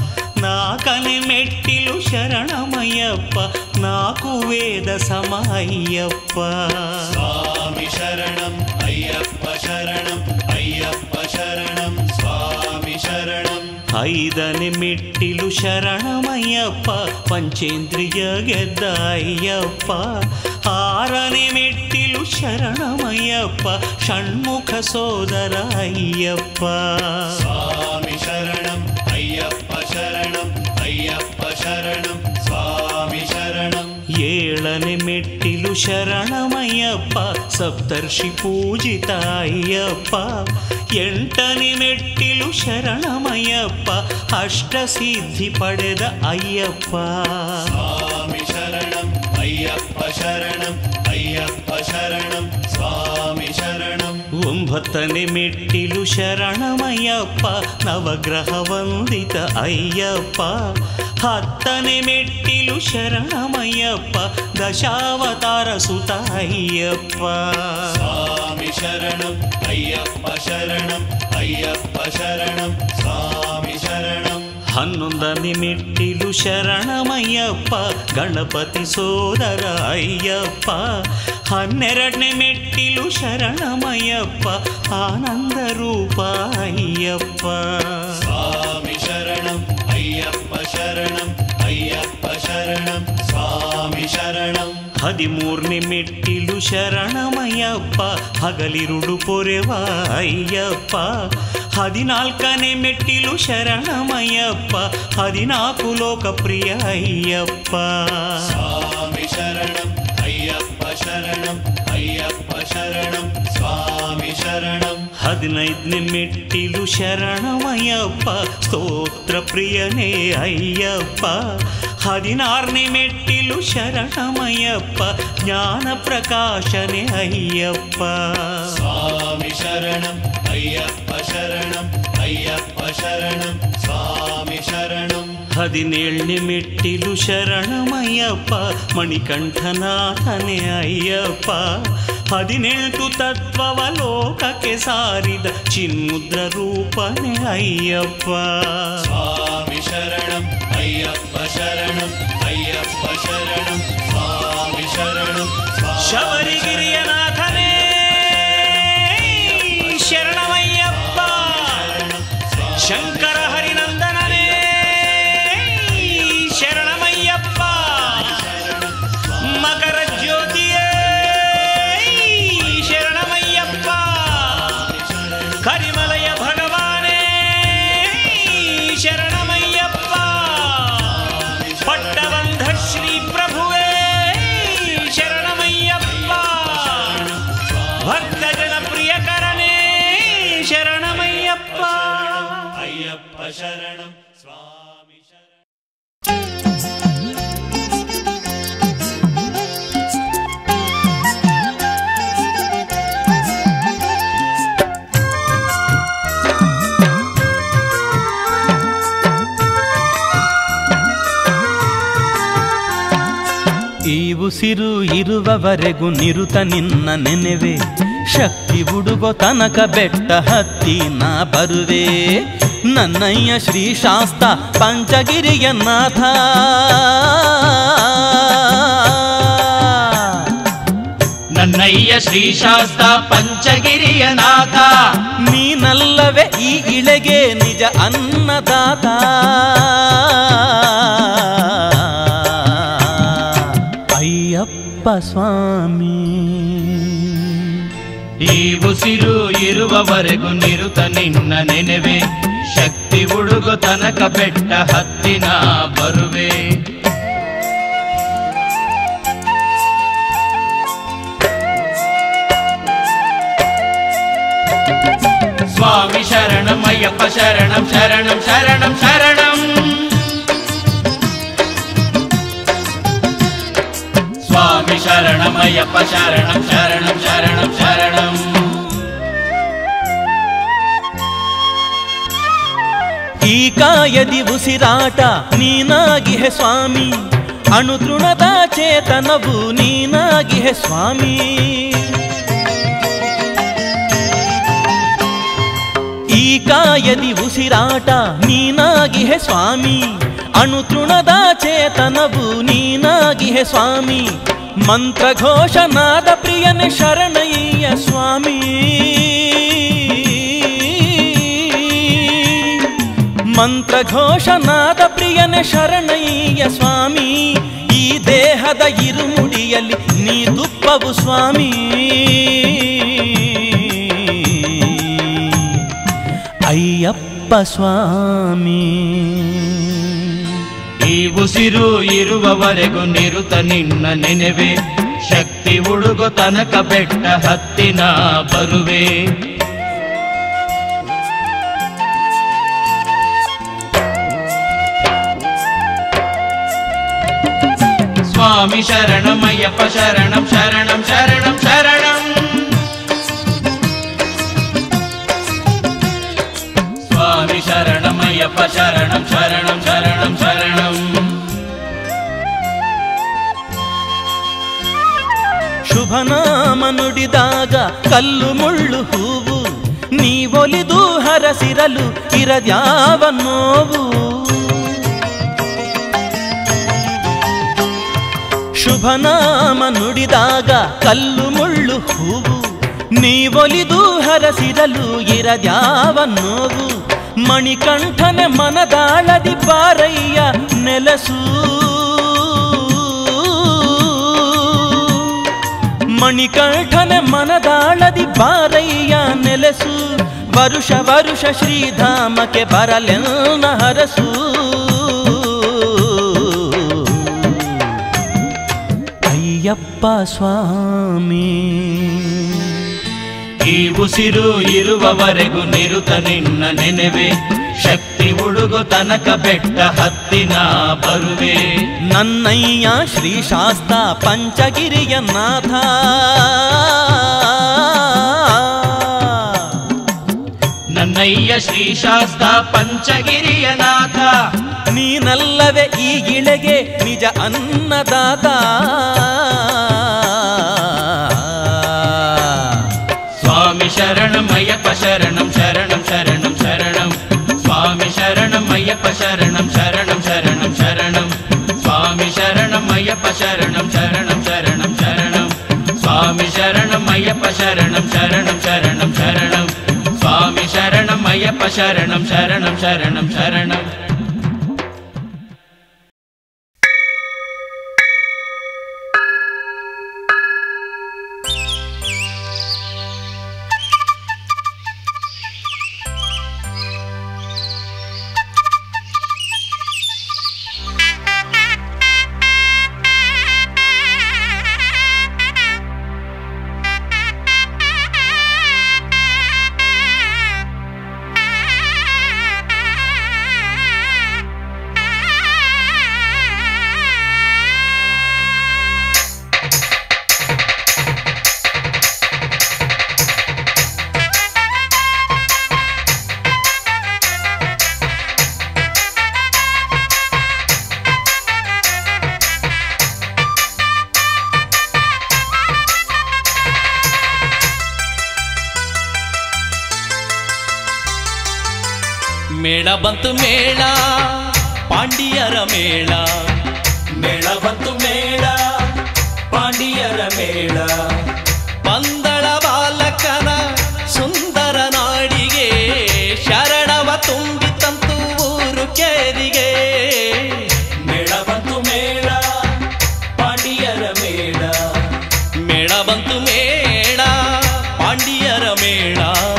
S5: ನಾಲ್ಕನೇ ಮೆಟ್ಟಿಲು ಶರಣಮಯ್ಯಪ್ಪ, ನಾಲ್ಕು ವೇದ ಸಮ ಅಯ್ಯಪ್ಪ.
S3: ಸ್ವಾಮಿ ಶರಣಂ ಅಯ್ಯಪ್ಪ ಶರಣಂ, ಅಯ್ಯಪ್ಪ ಶರಣಂ ಸ್ವಾಮಿ ಶರಣಂ.
S5: ಐದನೇ ಮೆಟ್ಟಿಲು ಶರಣಮಯ್ಯಪ್ಪ, ಪಂಚೇಂದ್ರಿಯ ಗೆದ್ದ ಅಯ್ಯಪ್ಪ. ಆರನೇ ಮೆಟ್ಟಿಲು ಶರಣಮಯ್ಯಪ್ಪ, ಷಣ್ಮುಖ ಸೋದರ ಅಯ್ಯಪ್ಪ.
S3: ಸ್ವಾಮಿ ಶರಣಂ ಅಯ್ಯಪ್ಪ ಶರಣಂ, ಅಯ್ಯಪ್ಪ ಶರಣಂ ಸ್ವಾಮಿ ಶರಣಂ.
S5: ಏಳನೇ ಮೆಟ್ಟಿಲು ಶರಣಮಯ್ಯಪ್ಪ, ಸಪ್ತರ್ಷಿ ಪೂಜಿತ ಅಯ್ಯಪ್ಪ. ಎಂಟನೇ ಮೆಟ್ಟಿಲು ಶರಣಮಯ್ಯಪ್ಪ, ಅಷ್ಟಸಿದ್ಧಿ ಪಡೆದ ಅಯ್ಯಪ್ಪ.
S3: ಸ್ವಾಮಿ ಶರಣಂ ಅಯ್ಯಪ್ಪ ಶರಣಂ, ಅಯ್ಯಪ್ಪ ಶರಣಂ ಸ್ವಾಮಿ ಶರಣಂ.
S5: ಒಂಬತ್ತನೇ ಮೆಟ್ಟಿಲು ಶರಣಮಯ್ಯಪ್ಪ, ನವಗ್ರಹ ವಂದಿತ ಅಯ್ಯಪ್ಪ. ಹತ್ತನೇ ಮೆಟ್ಟಿಲು ಶರಣಮಯ್ಯಪ್ಪ, ದಶಾವತಾರ ಸುತ ಅಯ್ಯಪ್ಪ.
S3: ಸ್ವಾಮಿ ಶರಣಂ ಅಯ್ಯಪ್ಪ ಶರಣಂ, ಅಯ್ಯಪ್ಪ ಶರಣಂ ಸ್ವಾಮಿ ಶರಣಂ.
S5: 11ನೇ ಮೆಟ್ಟಿಲು ಶರಣಮಯ್ಯಪ್ಪ ಗಣಪತಿ ಸೋದರ ಅಯ್ಯಪ್ಪ 12ನೇ ಮೆಟ್ಟಿಲು ಶರಣಮಯ್ಯಪ್ಪ ಆನಂದ ರೂಪ ಅಯ್ಯಪ್ಪ
S3: ಸ್ವಾಮಿ ಶರಣಂ ಅಯ್ಯಪ್ಪ ಶರಣಂ ಅಯ್ಯಪ್ಪ ಶರಣಂ ಸ್ವಾಮಿ ಶರಣಂ
S5: 13ನೇ ಮೆಟ್ಟಿಲು ಶರಣಮಯ್ಯಪ್ಪ ಹಗಲಿರುಳು ಪೊರೆವ ಅಯ್ಯಪ್ಪ 14ನೇ ಮೆಟ್ಟಿಲು ಶರಣಮಯ್ಯಪ್ಪ 14 ಲೋಕಪ್ರಿಯ ಅಯ್ಯಪ್ಪ
S3: ಸ್ವಾಮಿ ಶರಣಂ ಅಯ್ಯಪ್ಪ ಶರಣಂ ಅಯ್ಯಪ್ಪ ಶರಣಂ ಸ್ವಾಮಿ ಶರಣಂ
S5: 15ನೇ ಮೆಟ್ಟಿಲು ಶರಣಮಯ್ಯಪ್ಪ ಸ್ತೋತ್ರ ಪ್ರಿಯನೇ ಅಯ್ಯಪ್ಪ 16ನೇ ಮೆಟ್ಟಿಲು ಶರಣಮಯ್ಯಪ್ಪ ಜ್ಞಾನ ಪ್ರಕಾಶನೇ ಅಯ್ಯಪ್ಪ
S3: ಸ್ವಾಮಿ ಶರಣಂ ಅಯ್ಯಪ್ಪ ಶರಣಂ ಅಯ್ಯಪ್ಪ ಶರಣಂ ಸ್ವಾಮಿ ಶರಣಂ
S5: 17ನೇ ಮೆಟ್ಟಿಲು ಶರಣಮಯ್ಯಪ್ಪ ಮಣಿಕಂಠನಾಥನೇ ಅಯ್ಯಪ್ಪ 18 ತತ್ವವ ಲೋಕಕ್ಕೆ ಸಾರಿದ ಚಿನ್ಮುದ್ರ ರೂಪನೇ ಅಯ್ಯಪ್ಪ
S3: ಸ್ವಾಮಿ ಶರಣಂ ಅಯ್ಯಪ್ಪ ಶರಣಂ ಅಯ್ಯಪ್ಪ ಶರಣಂ ಸ್ವಾಮಿ ಶರಣಂ
S5: ಶಬರಿಗಿರಿಯ ನಾಥನೇ ಶರಣಮಯ್ಯಪ್ಪ ಶಂಕರ ಹರಿನಂದನನೇ ಶರಣಮಯ್ಯಪ್ಪ ಮಕರ ಜ್ಯೋತಿಯೇ ಶರಣಮಯ್ಯಪ್ಪ ಕರಿಮಲಯ ಭಗವಾನೇ ಶರಣಮಯ್ಯಪ್ಪ ಪಟ್ಟಬಂಧ ಶ್ರೀ ಪ್ರಭುವೇ ಶರಣಮಯ್ಯಪ್ಪ ಭಕ್ತ ಜನ ಪ್ರಿಯಕರನೇ ಶರಣಮಯ್ಯಪ್ಪ
S3: ಅಯ್ಯಪ್ಪ ಶರಣಂ ಸ್ವಾಮಿ ಶರಣಂ
S1: ಈ ಉಸಿರು ಇರುವವರೆಗೂ ನಿರುತ ನಿನ್ನ ನೆನೆವೆ ಶಕ್ತಿ ಹುಡುಗೋ ತನಕ ಬೆಟ್ಟ ಹತ್ತಿ ನಾ ಬರುವೆ ನನ್ನಯ್ಯ ಶ್ರೀ ಶಾಸ್ತ ಪಂಚಗಿರಿಯ ನಾಥ
S3: ನನ್ನಯ್ಯ ಶ್ರೀಶಾಸ್ತ ಪಂಚಗಿರಿಯ ನಾಥ
S1: ನೀನಲ್ಲವೇ ಈ ಇಳೆಗೆ ನಿಜ ಅನ್ನದಾತ ಅಯ್ಯಪ್ಪ ಸ್ವಾಮಿ
S3: ಈ ಉಸಿರು ಇರುವವರೆಗೂ ನಿರುತ ನಿನ್ನ ನೆನೆವೆ ಶಕ್ತಿ ಹುಡುಗು ತನಕ ಬೆಟ್ಟ ಹತ್ತಿನ ಬರುವೆ ಸ್ವಾಮಿ ಶರಣಂ ಅಯ್ಯಪ್ಪ ಶರಣಂ ಶರಣಂ ಶರಣಂ ಶರಣಂ ಸ್ವಾಮಿ ಶರಣಂ ಅಯ್ಯಪ್ಪ ಶರಣಂ ಶರಣಂ ಶರಣಂ ಶರಣಂ
S1: ಈ ಕಾಯದಿ ಉಸಿರಾಟ ನೀನಾಗಿಹೆ ಸ್ವಾಮಿ ಅಣುತೃಣದ ಚೇತನವು ನೀನಾಗಿಹೆ ಸ್ವಾಮಿ ಈ ಕಾಯದಿ ಉಸಿರಾಟ ನೀನಾಗಿಹೆ ಸ್ವಾಮಿ ಅಣುತೃಣದ ಚೇತನವು ನೀನಾಗಿಹೆ ಸ್ವಾಮಿ ಮಂತ್ರಘೋಷನಾದ ಪ್ರಿಯನೆ ಶರಣಯ್ಯ ಸ್ವಾಮಿ ಮಂತ್ರಘೋಷನಾದ ಪ್ರಿಯನೆ ಶರಣಯ್ಯ ಸ್ವಾಮಿ ಈ ದೇಹದ ಇರುಮುಡಿಯಲ್ಲಿ ನೀ ತುಪ್ಪವು ಸ್ವಾಮಿ ಅಯ್ಯಪ್ಪ ಸ್ವಾಮಿ
S3: ಈ ಉಸಿರು ಇರುವವರೆಗೂ ನಿರುತ ನಿನ್ನ ನೆನೆವೆ ಶಕ್ತಿ ಹುಡುಗು ತನಕ ಬೆಟ್ಟ ಹತ್ತಿನ ಬರುವೆ ಸ್ವಾಮಿ ಶರಣಂ ಅಯ್ಯಪ್ಪ ಶರಣಂ ಶರಣಂ ಶರಣಂ ಶರಣಂ ಸ್ವಾಮಿ ಶರಣಂ ಅಯ್ಯಪ್ಪ ಶರಣಂ ಶರಣಂ ಶರಣಂ ಶರಣಂ
S1: ಶುಭನಾಮ ನುಡಿದಾಗ ಕಲ್ಲು ಮುಳ್ಳು ಹೂವು ನೀವೊಲಿದು ಹರಸಿರಲು ಇರದ್ಯಾವ ನೋವು ಶುಭನಾಮ ನುಡಿದಾಗ ಕಲ್ಲು ಮುಳ್ಳು ಹೂವು ನೀವೊಲಿದು ಹರಸಿರಲು ಇರದ್ಯಾವ ನೋವು. ಮಣಿಕಂಠನೆ ಮನದಾಳದಿ ಬಾರಯ್ಯ ನೆಲಸು, ಮಣಿಕಂಠನೆ ಮನದಾಳದಿ ಬಾರಯ್ಯ ನೆಲಸು. ವರುಷ ವರುಷ ಶ್ರೀಧಾಮಕ್ಕೆ ಬರಲೆನ್ನ ಹರಸು. ಅಯ್ಯಪ್ಪ ಸ್ವಾಮಿ
S5: ಈ ಉಸಿರು ಇರುವವರೆಗೂ ನಿರುತ ನಿನ್ನ ನೆನೆವೆ. ಶಕ್ತಿ ಹುಡುಗು ತನಕ ಬೆಟ್ಟ ಹತ್ತಿನ ಬರುವೆ.
S1: ನನ್ನಯ್ಯ ಶ್ರೀ ಶಾಸ್ತ ಪಂಚಗಿರಿಯ ನಾಥ,
S5: ನನ್ನಯ್ಯ ಶ್ರೀ ಶಾಸ್ತ ಪಂಚಗಿರಿಯ ನಾಥ.
S1: ನೀನಲ್ಲವೇ ಈ ಗಿಳೆಗೆ ನಿಜ ಅನ್ನದಾತ.
S5: ಸ್ವಾಮಿ ಶರಣಂ ಅಯ್ಯಪ್ಪ ಶರಣಂ ಶರಣಂ ಶರಣಂ ಶರಣಂ. ಸ್ವಾಮಿ ಶರಣಂ ಅಯ್ಯಪ್ಪ ಶರಣಂ ಶರಣಂ ಶರಣಂ ಶರಣಂ. ಸ್ವಾಮಿ ಶರಣಂ ಅಯ್ಯಪ್ಪ ಶರಣಂ ಶರಣಂ ಶರಣಂ ಶರಣಂ. ಸ್ವಾಮಿ ಶರಣಂ ಅಯ್ಯಪ್ಪ ಶರಣಂ ಶರಣಂ ಶರಣಂ ಶರಣಂ. ಸ್ವಾಮಿ ಶರಣಂ ಅಯ್ಯಪ್ಪ ಶರಣಂ ಶರಣಂ ಶರಣಂ ಶರಣಂ.
S1: ಮೇಳ ಬಂತು ಮೇಳ ಪಾಂಡಿಯರ ಮೇಳ,
S5: ಮೇಳ ಬಂತು ಮೇಳ ಪಾಂಡಿಯರ ಮೇಳ.
S1: ಪಂದಳ ಬಾಲಕನ ಸುಂದರ ನಾಡಿಗೆ ಶರಣವ ತುಂಬಿತಂತು ಊರು ಕೇರಿಗೆ.
S5: ಮೇಳ ಬಂತು ಮೇಳ ಪಾಂಡಿಯರ ಮೇಳ.
S1: ಮೇಳ ಬಂತು ಮೇಳ ಪಾಂಡಿಯರ ಮೇಳ.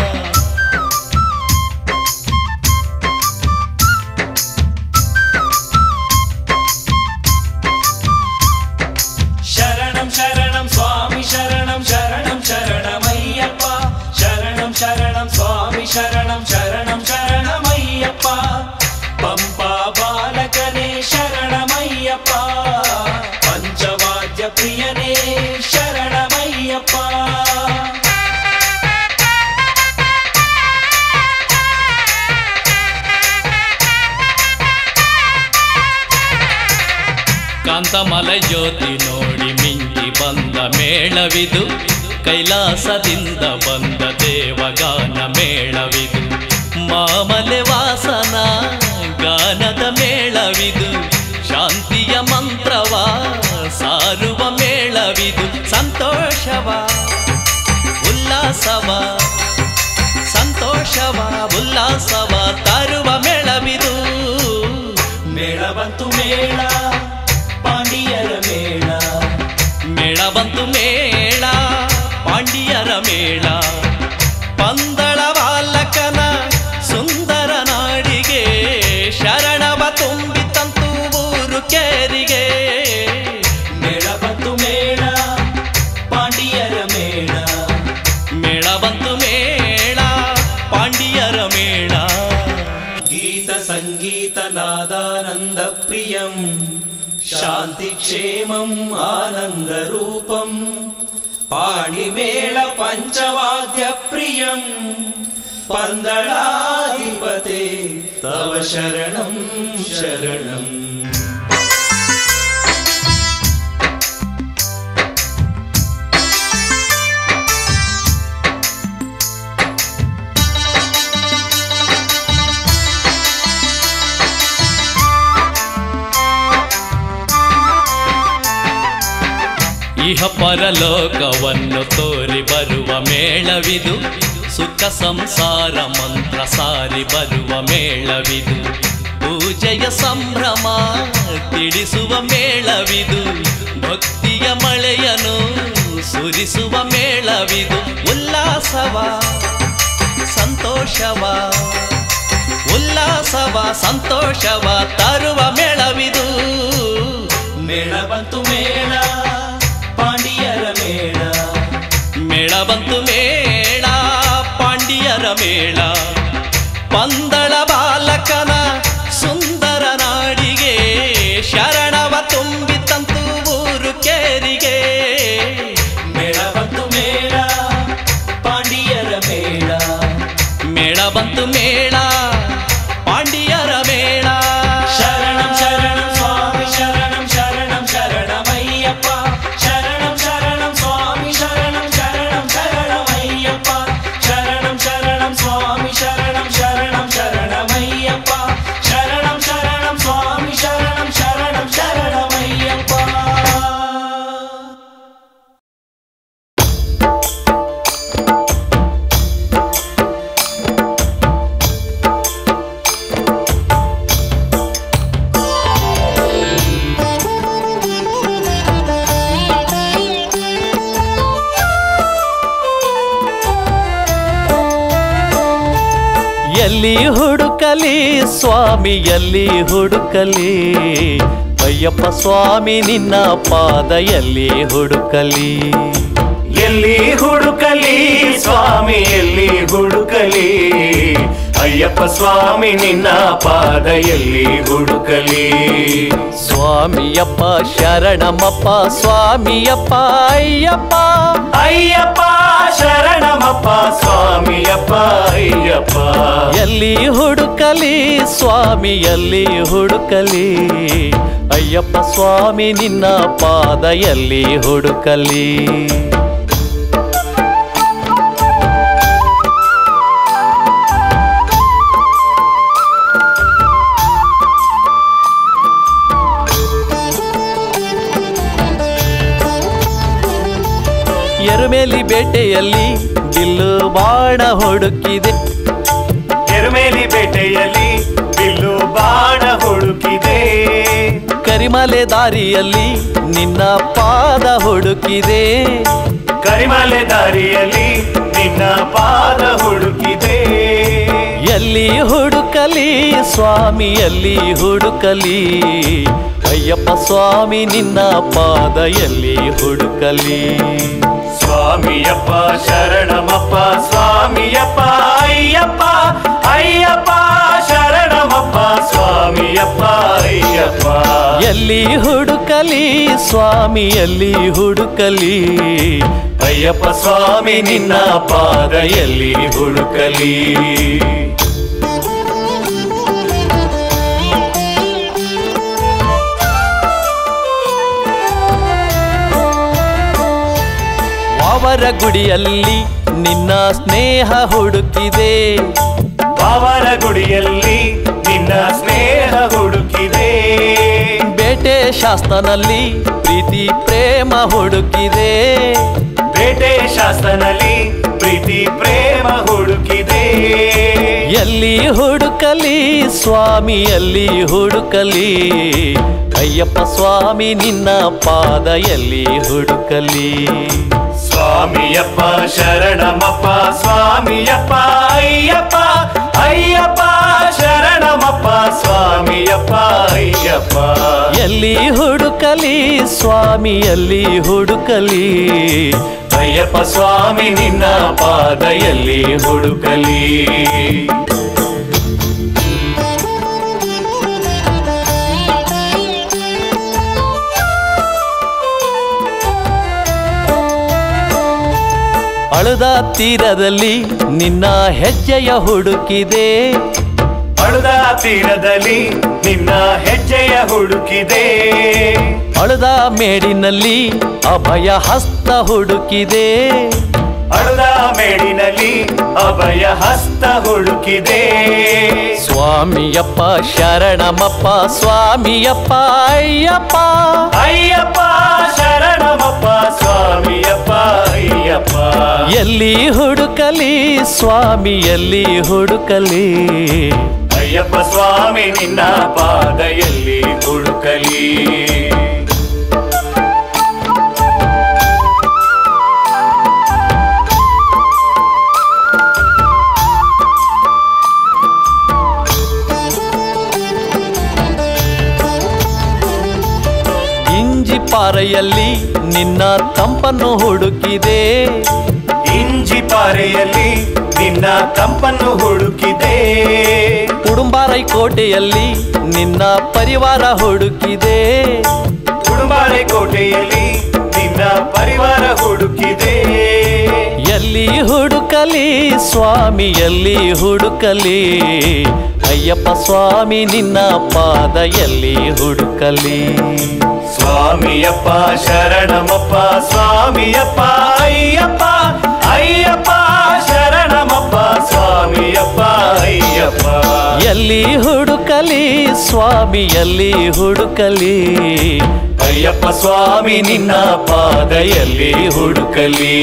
S5: ಶರಣಂ ಶರಣಂ ಸ್ವಾಮಿ ಶರಣಂ ಶರಣಂ ಶರಣಮಯ್ಯಪ್ಪ. ಶರಣಂ ಶರಣಂ ಸ್ವಾಮಿ ಶರಣಂ ಶರಣಂ ಶರಣಮಯ್ಯಪ್ಪ. ಪಂಪಾ ಬಾಲಕನೇ ಶರಣಮಯ್ಯಪ್ಪ. ಪಂಚವಾದ್ಯ ಪ್ರಿಯನೇ ಶರಣಮಯ್ಯಪ್ಪ.
S1: ಕಾಂತಮಲೈ ಜ್ಯೋತಿ ನೋಡಿ ಮಿಂಚಿ ಬಂದ ಮೇಳವಿದು, ಕೈಲಾಸದಿಂದ ಬಂದ ದೇವಗಾನ ಮೇಳವಿದು. ಮಾಮಲೆ ವಾಸನ ಗಾನದ ಮೇಳವಿದು, ಶಾಂತಿಯ ಮಂತ್ರವ ಸಾರುವ ಮೇಳವಿದು. ಸಂತೋಷವ ಉಲ್ಲಾಸವ, ಸಂತೋಷವ ಉಲ್ಲಾಸವ ತರುವ ಮೇಳವಿದು.
S5: ಮೇಳ ಬಂತು ಮೇಳ ಪಾಂಡಿಯರ ಮೇಳ.
S1: ಮೇಳ ಬಂತು ಮೇಳ ಪಾಂಡಿಯರ ಮೇಳ. ಪಂದಳ ಬಾಲಕನ ಸುಂದರ ನಾಡಿಗೆ ಶರಣವ ತುಂಬಿತಂತು ಊರು ಕೇರಿಗೆ.
S5: ಮೇಳ ಬಂತು ಮೇಳ ಪಾಂಡಿಯರ ಮೇಳ.
S1: ಮೇಳ ಬಂತು ಮೇಳ ಪಾಂಡಿಯರ ಮೇಳ.
S5: ಗೀತ ಸಂಗೀತ ನಾದಾನಂದ ಪ್ರಿಯಂ. ಶಾಂತಿ ಕ್ಷೇಮಂ ಆನಂದ ರೂಪಂ. ಪಾಣಿಮೇಳ ಪಂಚವಾದ್ಯ ಪ್ರಿಯಂ. ಪಂದಳಾಧಿಪತೆ ತವ ಶರಣಂ ಶರಣಂ.
S1: ಇಹ ಪರಲೋಕವನ್ನು ತೋರಿ ಬರುವ ಮೇಳವಿದು, ಸುಖ ಸಂಸಾರ ಮಂತ್ರ ಸಾರಿ ಬರುವ ಮೇಳವಿದು, ಪೂಜೆಯ ಸಂಭ್ರಮ ತಿಳಿಸುವ ಮೇಳವಿದು, ಭಕ್ತಿಯ ಮಳೆಯನು ಸುರಿಸುವ ಮೇಳವಿದು, ಉಲ್ಲಾಸವ ಸಂತೋಷವ ಉಲ್ಲಾಸವ ಸಂತೋಷವ ತರುವ ಮೇಳವಿದು. ಮೇಳ ಬಂತು ಮೇಳ ಪಾಂಡಿಯರ ಮೇಳ, ಮೇಳ ಬಂತು ಮೇಳ ಪಾಂಡಿಯರ ಮೇಳ, ಪಂದಳ ಬಾಲಕನ ಸುಂದರ ನಾಡಿಗೆ ಶರಣವ ತುಂಬಿತಂತು ಊರು ಕೇರಿಗೆ. ಮೇಳ ಬಂತು ಮೇಳ ಪಾಂಡಿಯರ ಮೇಳ, ಮೇಳ ಬಂತು ಮೇಳ ಪಾಂಡಿಯರ ಮೇಳ.
S3: ಶರಣಂ ಶರಣಂ ಸ್ವಾಮಿ ಶರಣಂ ಶರಣಂ ಶರಣಮಯ್ಯಪ್ಪ, ಶರಣಂ ಶರಣಂ ಸ್ವಾಮಿ ಶರಣಂ ಶರಣಂ ಶರಣಮಯ್ಯಪ್ಪ, ಶರಣಂ ಶರಣಂ ಸ್ವಾಮಿ ಶರಣಂ ಶರಣಂ ಶರಣಮಯ್ಯಪ್ಪ, ಶರಣಂ ಶರಣಂ ಸ್ವಾಮಿ ಶರಣಂ ಶರಣಂ ಶರಣಮಯ್ಯಪ್ಪ.
S1: ಎಲ್ಲಿ ಹುಡುಕಲಿ ಸ್ವಾಮಿ ಎಲ್ಲಿ ಹುಡುಕಲಿ, ಅಯ್ಯಪ್ಪ ಸ್ವಾಮಿ ನಿನ್ನ ಪಾದ ಎಲ್ಲಿ ಹುಡುಕಲಿ.
S6: ಎಲ್ಲಿ ಹುಡುಕಲಿ ಸ್ವಾಮಿ ಎಲ್ಲಿ ಹುಡುಕಲಿ, ಅಯ್ಯಪ್ಪ ಸ್ವಾಮಿ ನಿನ್ನ ಪಾದ ಎಲ್ಲಿ ಹುಡುಕಲಿ.
S1: ಸ್ವಾಮಿಯಪ್ಪ ಶರಣಮಪ್ಪ ಸ್ವಾಮಿಯಪ್ಪ ಅಯ್ಯಪ್ಪ,
S6: ಅಯ್ಯಪ್ಪ ಶರಣಮಪ್ಪ ಸ್ವಾಮಿಯಪ್ಪ ಅಯ್ಯಪ್ಪ.
S1: ಎಲ್ಲಿ ಹುಡುಕಲಿ ಸ್ವಾಮಿ ಎಲ್ಲಿ ಹುಡುಕಲಿ, ಅಯ್ಯಪ್ಪ ಸ್ವಾಮಿ ನಿನ್ನ ಪಾದ ಎಲ್ಲಿ ಹುಡುಕಲಿ. ಎರುಮೇಲಿ ಬೇಟೆಯಲ್ಲಿ ಬಿಲ್ಲು ಬಾಣ ಹುಡುಕಿದೆ,
S6: ಎರುಮೇಲಿ ಬೇಟೆಯಲ್ಲಿ ಬಿಲ್ಲು ಬಾಣ ಹುಡುಕಿದೆ,
S1: ಕರಿಮಲೆ ದಾರಿಯಲ್ಲಿ ನಿನ್ನ ಪಾದ ಹುಡುಕಿದೆ,
S6: ಕರಿಮಲೆ ದಾರಿಯಲ್ಲಿ ನಿನ್ನ ಪಾದ ಹುಡುಕಿದೆ.
S1: ಎಲ್ಲಿ ಹುಡುಕಲಿ ಸ್ವಾಮಿ ಎಲ್ಲಿ ಹುಡುಕಲಿ, ಅಯ್ಯಪ್ಪ ಸ್ವಾಮಿ ನಿನ್ನ ಪಾದ ಎಲ್ಲಿ ಹುಡುಕಲಿ.
S6: ಸ್ವಾಮಿಯಪ್ಪ ಶರಣಮಪ್ಪ ಸ್ವಾಮಿಯಪ್ಪ ಅಯ್ಯಪ್ಪ, ಅಯ್ಯಪ್ಪ ಶರಣಮಪ್ಪ ಸ್ವಾಮಿಯಪ್ಪ ಅಯ್ಯಪ್ಪ.
S1: ಎಲ್ಲಿ ಹುಡುಕಲಿ ಸ್ವಾಮಿ ಎಲ್ಲಿ ಹುಡುಕಲಿ,
S6: ಅಯ್ಯಪ್ಪ ಸ್ವಾಮಿ ನಿನ್ನ ಪಾದ ಎಲ್ಲಿ ಹುಡುಕಲಿ.
S1: ಬಾವರ ಗುಡಿಯಲ್ಲಿ ನಿನ್ನ ಸ್ನೇಹ ಹುಡುಕಿದೆ,
S6: ಬಾವರ ಗುಡಿಯಲ್ಲಿ ನಿನ್ನ ಸ್ನೇಹ ಹುಡುಕಿದೆ,
S1: ಬೇಟೆ ಶಾಸ್ತ್ರನಲ್ಲಿ ಪ್ರೀತಿ ಪ್ರೇಮ ಹುಡುಕಿದೆ,
S6: ಬೇಟೆ ಶಾಸ್ತ್ರನಲ್ಲಿ ಪ್ರೀತಿ ಪ್ರೇಮ ಹುಡುಕಿದೆ.
S1: ಎಲ್ಲಿ ಹುಡುಕಲಿ ಸ್ವಾಮಿ ಎಲ್ಲಿ ಹುಡುಕಲಿ, ಅಯ್ಯಪ್ಪ ಸ್ವಾಮಿ ನಿನ್ನ ಪಾದ ಎಲ್ಲಿ ಹುಡುಕಲಿ.
S6: ಸ್ವಾಮಿಯಪ್ಪ ಶರಣಮಪ್ಪ ಸ್ವಾಮಿಯಪ್ಪ ಅಯ್ಯಪ್ಪ, ಅಯ್ಯಪ್ಪ ಶರಣಮಪ್ಪ ಸ್ವಾಮಿಯಪ್ಪ ಅಯ್ಯಪ್ಪ.
S1: ಎಲ್ಲಿ ಹುಡುಕಲಿ ಸ್ವಾಮಿ ಎಲ್ಲಿ ಹುಡುಕಲಿ,
S6: ಅಯ್ಯಪ್ಪ ಸ್ವಾಮಿ ನಿನ್ನ ಪಾದ ಎಲ್ಲಿ ಹುಡುಕಲಿ.
S1: ಅಳುದ ತೀರದಲ್ಲಿ ನಿನ್ನ ಹೆಜ್ಜೆಯ ಹುಡುಕಿದೆ,
S6: ಅಳುದ ತೀರದಲ್ಲಿ ನಿನ್ನ ಹೆಜ್ಜೆಯ ಹುಡುಕಿದೆ,
S1: ಅಳುದ ಮೇಡಿನಲ್ಲಿ ಅಭಯ ಹಸ್ತ ಹುಡುಕಿದೆ,
S6: ಅಳುದ ಮೇಡಿನಲ್ಲಿ ಅಭಯ ಹಸ್ತ ಹುಡುಕಿದೆ.
S1: ಸ್ವಾಮಿಯಪ್ಪ ಶರಣಮಪ್ಪ ಸ್ವಾಮಿಯಪ್ಪ ಅಯ್ಯಪ್ಪ,
S6: ಅಯ್ಯಪ್ಪ ಶರಣಮಪ್ಪ
S1: ಎಲ್ಲಿ ಹುಡುಕಲಿ ಸ್ವಾಮಿ ಎಲ್ಲಿ ಹುಡುಕಲಿ
S6: ಅಯ್ಯಪ್ಪ ಸ್ವಾಮಿ ನಿನ್ನ ಪಾದ ಎಲ್ಲಿ ಹುಡುಕಲಿ
S1: ಇಂಜಿಪಾರೆಯಲ್ಲಿ ನಿನ್ನ ತಂಪನ್ನು ಹುಡುಕಿದೆ
S6: ಇಂಜಿಪಾರೆಯಲ್ಲಿ ನಿನ್ನ ತಂಪನ್ನು ಹುಡುಕಿದೆ
S1: ಉಡುಂಬಾರೈ ಕೋಟೆಯಲ್ಲಿ ನಿನ್ನ ಪರಿವಾರ ಹುಡುಕಿದೆ
S6: ಉಡುಂಬಾರೆ ಕೋಟೆಯಲ್ಲಿ ನಿನ್ನ ಪರಿವಾರ ಹುಡುಕಿದೆ
S1: ಎಲ್ಲಿ ಹುಡುಕಲಿ ಸ್ವಾಮಿ ಎಲ್ಲಿ ಹುಡುಕಲಿ ಅಯ್ಯಪ್ಪ ಸ್ವಾಮಿ ನಿನ್ನ ಪಾದ ಎಲ್ಲಿ ಹುಡುಕಲಿ
S6: ಸ್ವಾಮಿಯಪ್ಪ ಶರಣಮಪ್ಪ ಸ್ವಾಮಿಯಪ್ಪ ಅಯ್ಯಪ್ಪ ಅಯ್ಯಪ್ಪ ಶರಣಮಪ್ಪ ಸ್ವಾಮಿಯಪ್ಪ ಅಯ್ಯಪ್ಪ
S1: ಎಲ್ಲಿ ಹುಡುಕಲಿ ಸ್ವಾಮಿ ಎಲ್ಲಿ ಹುಡುಕಲಿ
S6: ಅಯ್ಯಪ್ಪ ಸ್ವಾಮಿ ನಿನ್ನ ಪಾದ ಎಲ್ಲಿ ಹುಡುಕಲಿ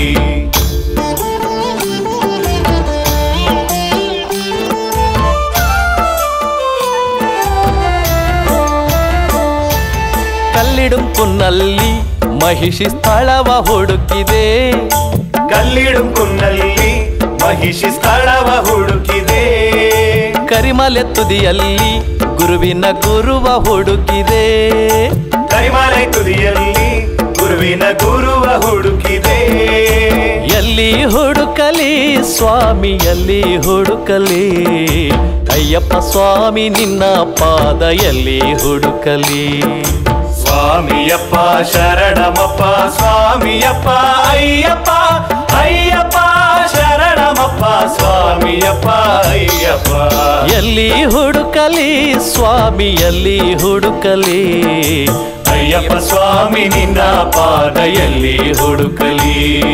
S1: ಕಲ್ಲಿಡುಂಕುನ್ನಲ್ಲಿ ಮಹಿಷಿ ಸ್ಥಳವ ಹುಡುಕಿದೆ
S6: ಕಲ್ಲಿಡುಂಕುನ್ನಲ್ಲಿ ಮಹಿಷಿ ಸ್ಥಳವ ಹುಡುಕಿದೆ
S1: ಕರಿಮಲೆ ತುದಿಯಲ್ಲಿ ಗುರುವಿನ ಗುರುವ ಹುಡುಕಿದೆ
S6: ಕರಿಮಲೆ ತುದಿಯಲ್ಲಿ ಗುರುವಿನ ಗುರುವ ಹುಡುಕಿದೆ
S1: ಎಲ್ಲಿ ಹುಡುಕಲಿ ಸ್ವಾಮಿ ಎಲ್ಲಿ ಹುಡುಕಲಿ ಅಯ್ಯಪ್ಪ ಸ್ವಾಮಿ ನಿನ್ನ ಪಾದ ಎಲ್ಲಿ ಹುಡುಕಲಿ
S6: ಸ್ವಾಮಿಯಪ್ಪ ಶರಣಮಪ್ಪ ಸ್ವಾಮಿಯಪ್ಪ ಅಯ್ಯಪ್ಪ ಅಯ್ಯಪ್ಪ ಶರಣಮಪ್ಪ ಸ್ವಾಮಿಯಪ್ಪ ಅಯ್ಯಪ್ಪ
S1: ಎಲ್ಲಿ ಹುಡುಕಲಿ ಸ್ವಾಮಿ ಎಲ್ಲಿ ಹುಡುಕಲಿ
S6: ಅಯ್ಯಪ್ಪ ಸ್ವಾಮಿ ನಿನ್ನ ಪಾದ ಎಲ್ಲಿ ಹುಡುಕಲಿ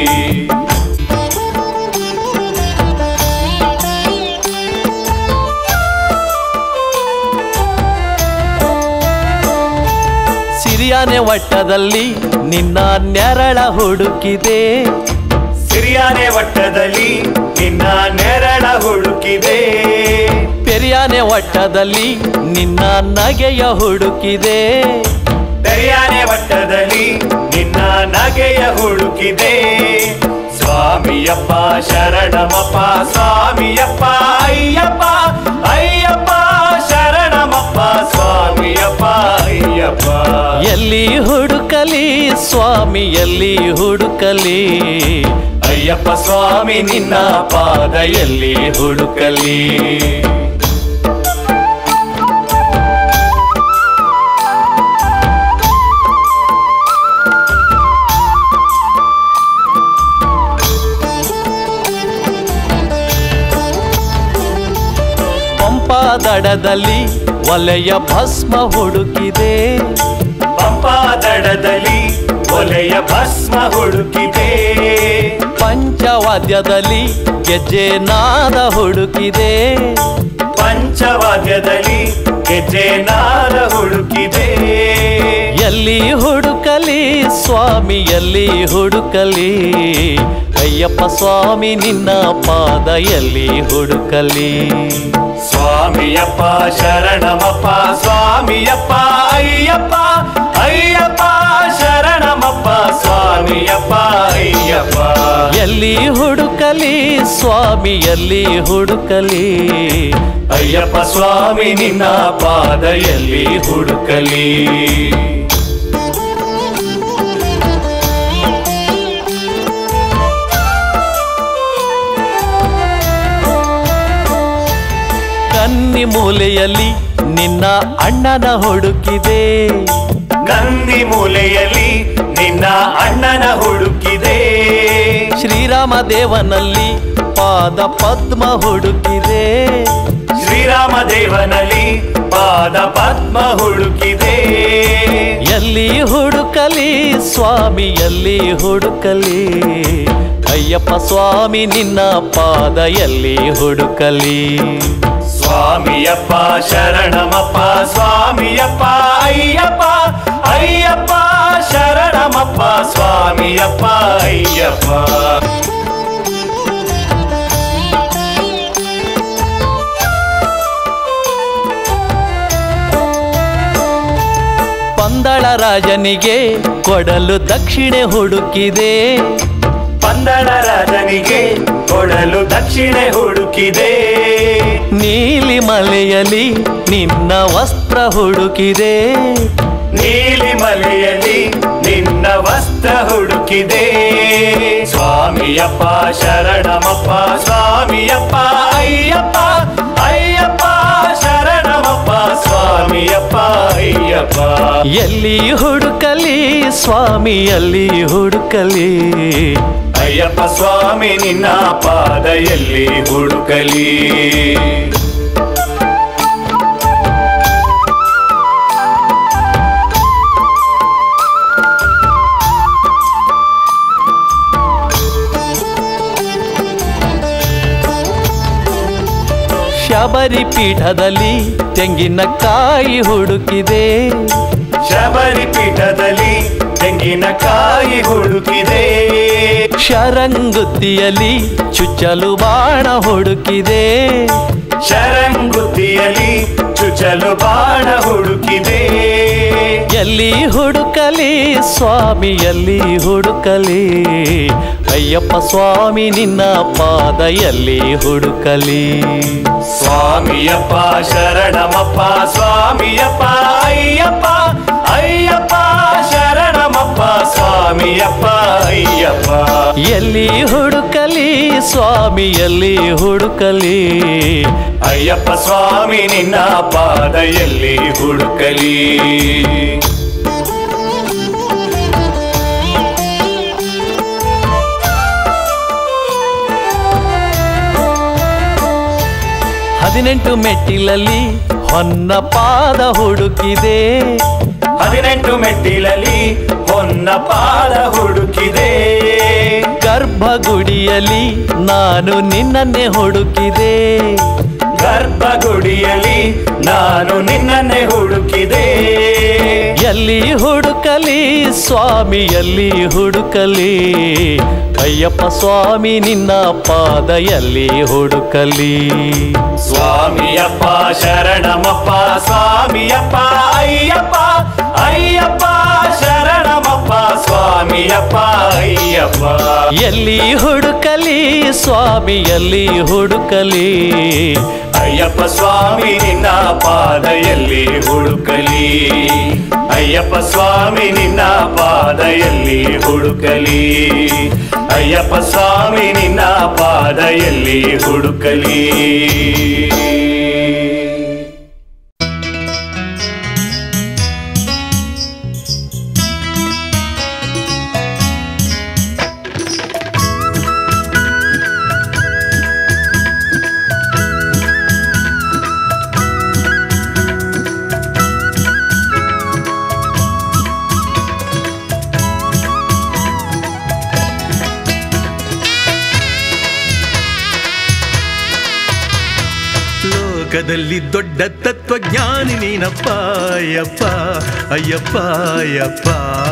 S1: ಸಿರಿಯಾನೆ ವಟ್ಟದಲ್ಲಿ ನಿನ್ನ ನೆರಳ ಹುಡುಕಿದೆ
S6: ಸಿರಿಯಾನೆ ವಟ್ಟದಲ್ಲಿ ನಿನ್ನ ನೆರಳ ಹುಡುಕಿದೆ
S1: ಪೆರಿಯಾನೆ ವಟ್ಟದಲ್ಲಿ ನಿನ್ನ ನಗೆಯ ಹುಡುಕಿದೆ
S6: ಪೆರಿಯಾನೆ ವಟ್ಟದಲ್ಲಿ ನಿನ್ನ ನಗೆಯ ಹುಡುಕಿದೆ ಸ್ವಾಮಿಯಪ್ಪ ಶರಣಮಪ್ಪ ಸ್ವಾಮಿಯಪ್ಪ ಅಯ್ಯಪ್ಪ ಅಯ್ಯಪ್ಪ ಶರಣಮಪ್ಪ ಸ್ವಾಮಿಯಪ್ಪ ಅಯ್ಯಪ್ಪ
S1: ಎಲ್ಲಿ ಹುಡುಕಲಿ ಸ್ವಾಮಿ ಎಲ್ಲಿ ಹುಡುಕಲಿ
S6: ಅಯ್ಯಪ್ಪ ಸ್ವಾಮಿ ನಿನ್ನ ಪಾದ ಎಲ್ಲಿ ಹುಡುಕಲಿ
S1: ಪಂಪಾ ದಡದಲ್ಲಿ ಒಲೆಯ ಭಸ್ಮ ಹುಡುಕಿದೆ
S6: ಪಂಪಾ ದಡದಲ್ಲಿ ಒಲೆಯ ಭಸ್ಮ ಹುಡುಕಿದೆ
S1: ಪಂಚವಾದ್ಯದಲ್ಲಿ ಗೆಜ್ಜೆ ನಾದ ಹುಡುಕಿದೆ
S6: ಪಂಚವಾದ್ಯದಲ್ಲಿ ಗೆಜ್ಜೆ ನಾದ ಹುಡುಕಿದೆ
S1: ಎಲ್ಲಿ ಹುಡುಕಲಿ ಸ್ವಾಮಿ ಎಲ್ಲಿ ಹುಡುಕಲಿ ಅಯ್ಯಪ್ಪ ಸ್ವಾಮಿ ನಿನ್ನ ಪಾದ ಎಲ್ಲಿ ಹುಡುಕಲಿ
S6: ಸ್ವಾಮಿಯಪ್ಪ ಶರಣಮಪ್ಪ ಸ್ವಾಮಿಯಪ್ಪ ಅಯ್ಯಪ್ಪ ಅಯ್ಯಪ್ಪ ಶರಣಮಪ್ಪ ಸ್ವಾಮಿಯಪ್ಪ ಅಯ್ಯಪ್ಪ
S1: ಎಲ್ಲಿ ಹುಡುಕಲಿ ಸ್ವಾಮಿ ಎಲ್ಲಿ ಹುಡುಕಲಿ
S6: ಅಯ್ಯಪ್ಪ ಸ್ವಾಮಿ ನಿನ್ನ ಪಾದ ಎಲ್ಲಿ ಹುಡುಕಲಿ
S1: ಕನ್ನಿ ಮೂಲೆಯಲ್ಲಿ ನಿನ್ನ ಅಣ್ಣನ ಹುಡುಕಿದೆ
S6: ಕಂದಿ ಮೂಲೆಯಲ್ಲಿ ನಿನ್ನ ಅಣ್ಣನ ಹುಡುಕಿದೆ
S1: ಶ್ರೀರಾಮ ದೇವನಲ್ಲಿ ಪಾದ ಪದ್ಮ ಹುಡುಕಿದೆ
S6: ಶ್ರೀರಾಮ ದೇವನಲ್ಲಿ ಪಾದ ಪದ್ಮ ಹುಡುಕಿದೆ
S1: ಎಲ್ಲಿ ಹುಡುಕಲಿ ಸ್ವಾಮಿ ಎಲ್ಲಿ ಹುಡುಕಲಿ ಅಯ್ಯಪ್ಪ ಸ್ವಾಮಿ ನಿನ್ನ ಪಾದ ಎಲ್ಲಿ ಹುಡುಕಲಿ
S6: ಸ್ವಾಮಿಯಪ್ಪ ಶರಣಮಪ್ಪ ಸ್ವಾಮಿಯಪ್ಪ ಅಯ್ಯಪ್ಪ ಅಯ್ಯಪ್ಪ ಶರಣಮಪ್ಪ ಸ್ವಾಮಿ ಸ್ವಾಮಿಯಪ್ಪ ಅಯ್ಯಪ್ಪ.
S1: ಪಂದಳ ರಾಜನಿಗೆ ಕೊಡಲು ದಕ್ಷಿಣೆ ಹುಡುಕಿದೆ.
S6: ಪಂದಳ ರಾಜನಿಗೆ ಕೊಡಲು ದಕ್ಷಿಣೆ ಹುಡುಕಿದೆ.
S1: ನೀಲಿ ಮಲೆಯಲ್ಲಿ ನಿನ್ನ ವಸ್ತ್ರ ಹುಡುಕಿದೆ.
S6: ನೀಲಿ ಮಲೆಯಲ್ಲಿ ನಿನ್ನ ವಸ್ತ್ರ ಹುಡುಕಿದೆ. ಸ್ವಾಮಿಯಪ್ಪ ಶರಣಮಪ್ಪ ಸ್ವಾಮಿಯಪ್ಪ ಅಯ್ಯಪ್ಪ ಅಯ್ಯಪ್ಪ ಶರಣಮಪ್ಪ ಸ್ವಾಮಿಯಪ್ಪ ಅಯ್ಯಪ್ಪ.
S1: ಎಲ್ಲಿ ಹುಡುಕಲಿ ಸ್ವಾಮಿ ಎಲ್ಲಿ ಹುಡುಕಲಿ,
S6: ಅಯ್ಯಪ್ಪ ಸ್ವಾಮಿ ನಿನ್ನ ಪಾದ ಎಲ್ಲಿ ಹುಡುಕಲಿ.
S1: ಶಬರಿ ಪೀಠದಲ್ಲಿ ತೆಂಗಿನಕಾಯಿ ಹುಡುಕಿದೆ.
S6: ಶಬರಿ ಪೀಠದಲ್ಲಿ ತೆಂಗಿನಕಾಯಿ ಹುಡುಕಿದೆ.
S1: ಶರಂಗುತ್ತಿಯಲ್ಲಿ ಚುಚ್ಚಲು ಬಾಣ ಹುಡುಕಿದೆ.
S6: ಶರಂಗುತ್ತಿಯಲ್ಲಿ ಚುಚ್ಚಲು ಬಾಣ ಹುಡುಕಿದೆ.
S1: ಎಲ್ಲಿ ಹುಡುಕಲಿ ಸ್ವಾಮಿ ಎಲ್ಲಿ ಹುಡುಕಲಿ, ಅಯ್ಯಪ್ಪ ಸ್ವಾಮಿ ನಿನ್ನ ಪಾದ ಎಲ್ಲಿ ಹುಡುಕಲಿ.
S6: ಸ್ವಾಮಿಯಪ್ಪ ಶರಣಮಪ್ಪ ಸ್ವಾಮಿಯಪ್ಪ ಅಯ್ಯಪ್ಪ ಅಯ್ಯಪ್ಪ ಶರಣಮಪ್ಪ ಸ್ವಾಮಿಯಪ್ಪ ಅಯ್ಯಪ್ಪ.
S1: ಎಲ್ಲಿ ಹುಡುಕಲಿ ಸ್ವಾಮಿ ಎಲ್ಲಿ ಹುಡುಕಲಿ,
S6: ಅಯ್ಯಪ್ಪ ಸ್ವಾಮಿ ನಿನ್ನ ಪಾದ ಎಲ್ಲಿ ಹುಡುಕಲಿ.
S1: ಹದಿನೆಂಟು ಮೆಟ್ಟಿಲಲ್ಲಿ ಹೊನ್ನ ಪಾದ ಹುಡುಕಿದೆ.
S6: 18 ಮೆಟ್ಟಿಲಲ್ಲಿ ಹೊನ್ನ ಪಾದ ಹುಡುಕಿದೆ.
S1: ಗರ್ಭಗುಡಿಯಲ್ಲಿ ನಾನು ನಿನ್ನನ್ನೇ ಹುಡುಕಿದೆ.
S6: ಗರ್ಭಗುಡಿಯಲ್ಲಿ ನಾನು ನಿನ್ನನ್ನೇ ಹುಡುಕಿದೆ.
S1: ಎಲ್ಲಿ ಹುಡುಕಲಿ ಸ್ವಾಮಿ ಎಲ್ಲಿ ಹುಡುಕಲಿ, ಅಯ್ಯಪ್ಪ ಸ್ವಾಮಿ ನಿನ್ನ ಪಾದ ಎಲ್ಲಿ ಹುಡುಕಲಿ.
S6: ಸ್ವಾಮಿಯಪ್ಪ ಶರಣಮಪ್ಪ ಸ್ವಾಮಿಯಪ್ಪ ಅಯ್ಯಪ್ಪ ಅಯ್ಯಪ್ಪ ಶರಣಮಪ್ಪ ಸ್ವಾಮಿಯಪ್ಪ ಅಯ್ಯಪ್ಪ.
S1: ಎಲ್ಲಿ ಹುಡುಕಲಿ ಸ್ವಾಮಿ ಎಲ್ಲಿ ಹುಡುಕಲಿ,
S6: ಅಯ್ಯಪ್ಪ ಸ್ವಾಮಿ ನಿನ್ನ ಪಾದ ಎಲ್ಲಿ ಹುಡುಕಲಿ. ಅಯ್ಯಪ್ಪ ಸ್ವಾಮಿ ನಿನ್ನ ಪಾದ ಎಲ್ಲಿ ಹುಡುಕಲಿ. ಅಯ್ಯಪ್ಪ ಸ್ವಾಮಿ ನಿನ್ನ ಪಾದ ಎಲ್ಲಿ ಹುಡುಕಲಿ.
S2: ಲೋಕದಲ್ಲಿ ದೊಡ್ಡ ತತ್ವಜ್ಞಾನಿ ನೀನಪ್ಪ ಅಯ್ಯಪ್ಪ ಅಯ್ಯಪ್ಪ ಅಯ್ಯಪ್ಪ.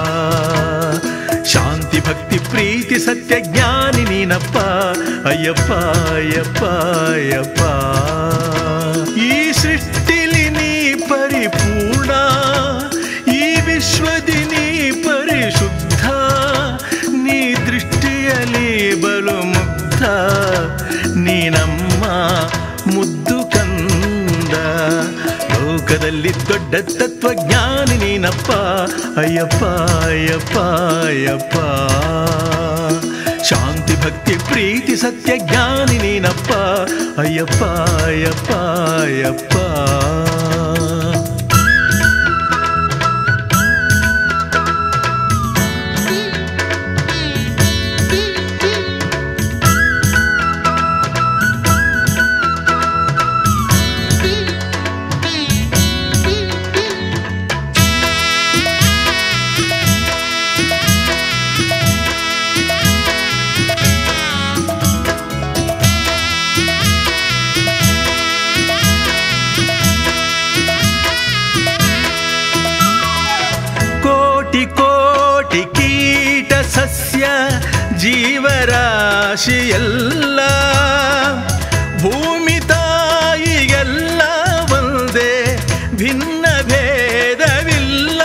S2: ಶಾಂತಿ ಭಕ್ತಿ ಪ್ರೀತಿ ಸತ್ಯ ಜ್ಞಾನಿ ನೀನಪ್ಪ ಅಯ್ಯಪ್ಪ ಅಯ್ಯಪ್ಪ ಅಯ್ಯಪ್ಪ. ಈ ಸೃಷ್ಟಿಲಿ ನೀ ಪರಿಪೂರ್ಣ, ಈ ವಿಶ್ವದಿ ನೀ ಪರಿಶುದ್ಧ, ನೀ ದೃಷ್ಟಿಯಲ್ಲಿ ಬಲು ಮುಗ್ಧ, ನೀ ನಮ್ಮ ಮುದ್ದು ಕಂದ. ಲೋಕದಲ್ಲಿ ದೊಡ್ಡ ತತ್ವಜ್ಞಾನಿ ನೀನಪ್ಪ ಅಯ್ಯಪ್ಪ ಅಯ್ಯಪ್ಪ ಅಯ್ಯಪ್ಪ. ಶಾಂತಿ ಭಕ್ತಿ ಪ್ರೀತಿ ಸತ್ಯ ಜ್ಞಾನಿ ನೀನಪ್ಪ ಅಯ್ಯಪ್ಪ ಅಯ್ಯಪ್ಪ ಅಯ್ಯಪ್ಪ. ಜೀವರಾಶಿಯಲ್ಲ ಭೂಮಿ ತಾಯಿಗೆಲ್ಲ ಒಂದೇ ಭಿನ್ನ ಭೇದವಿಲ್ಲ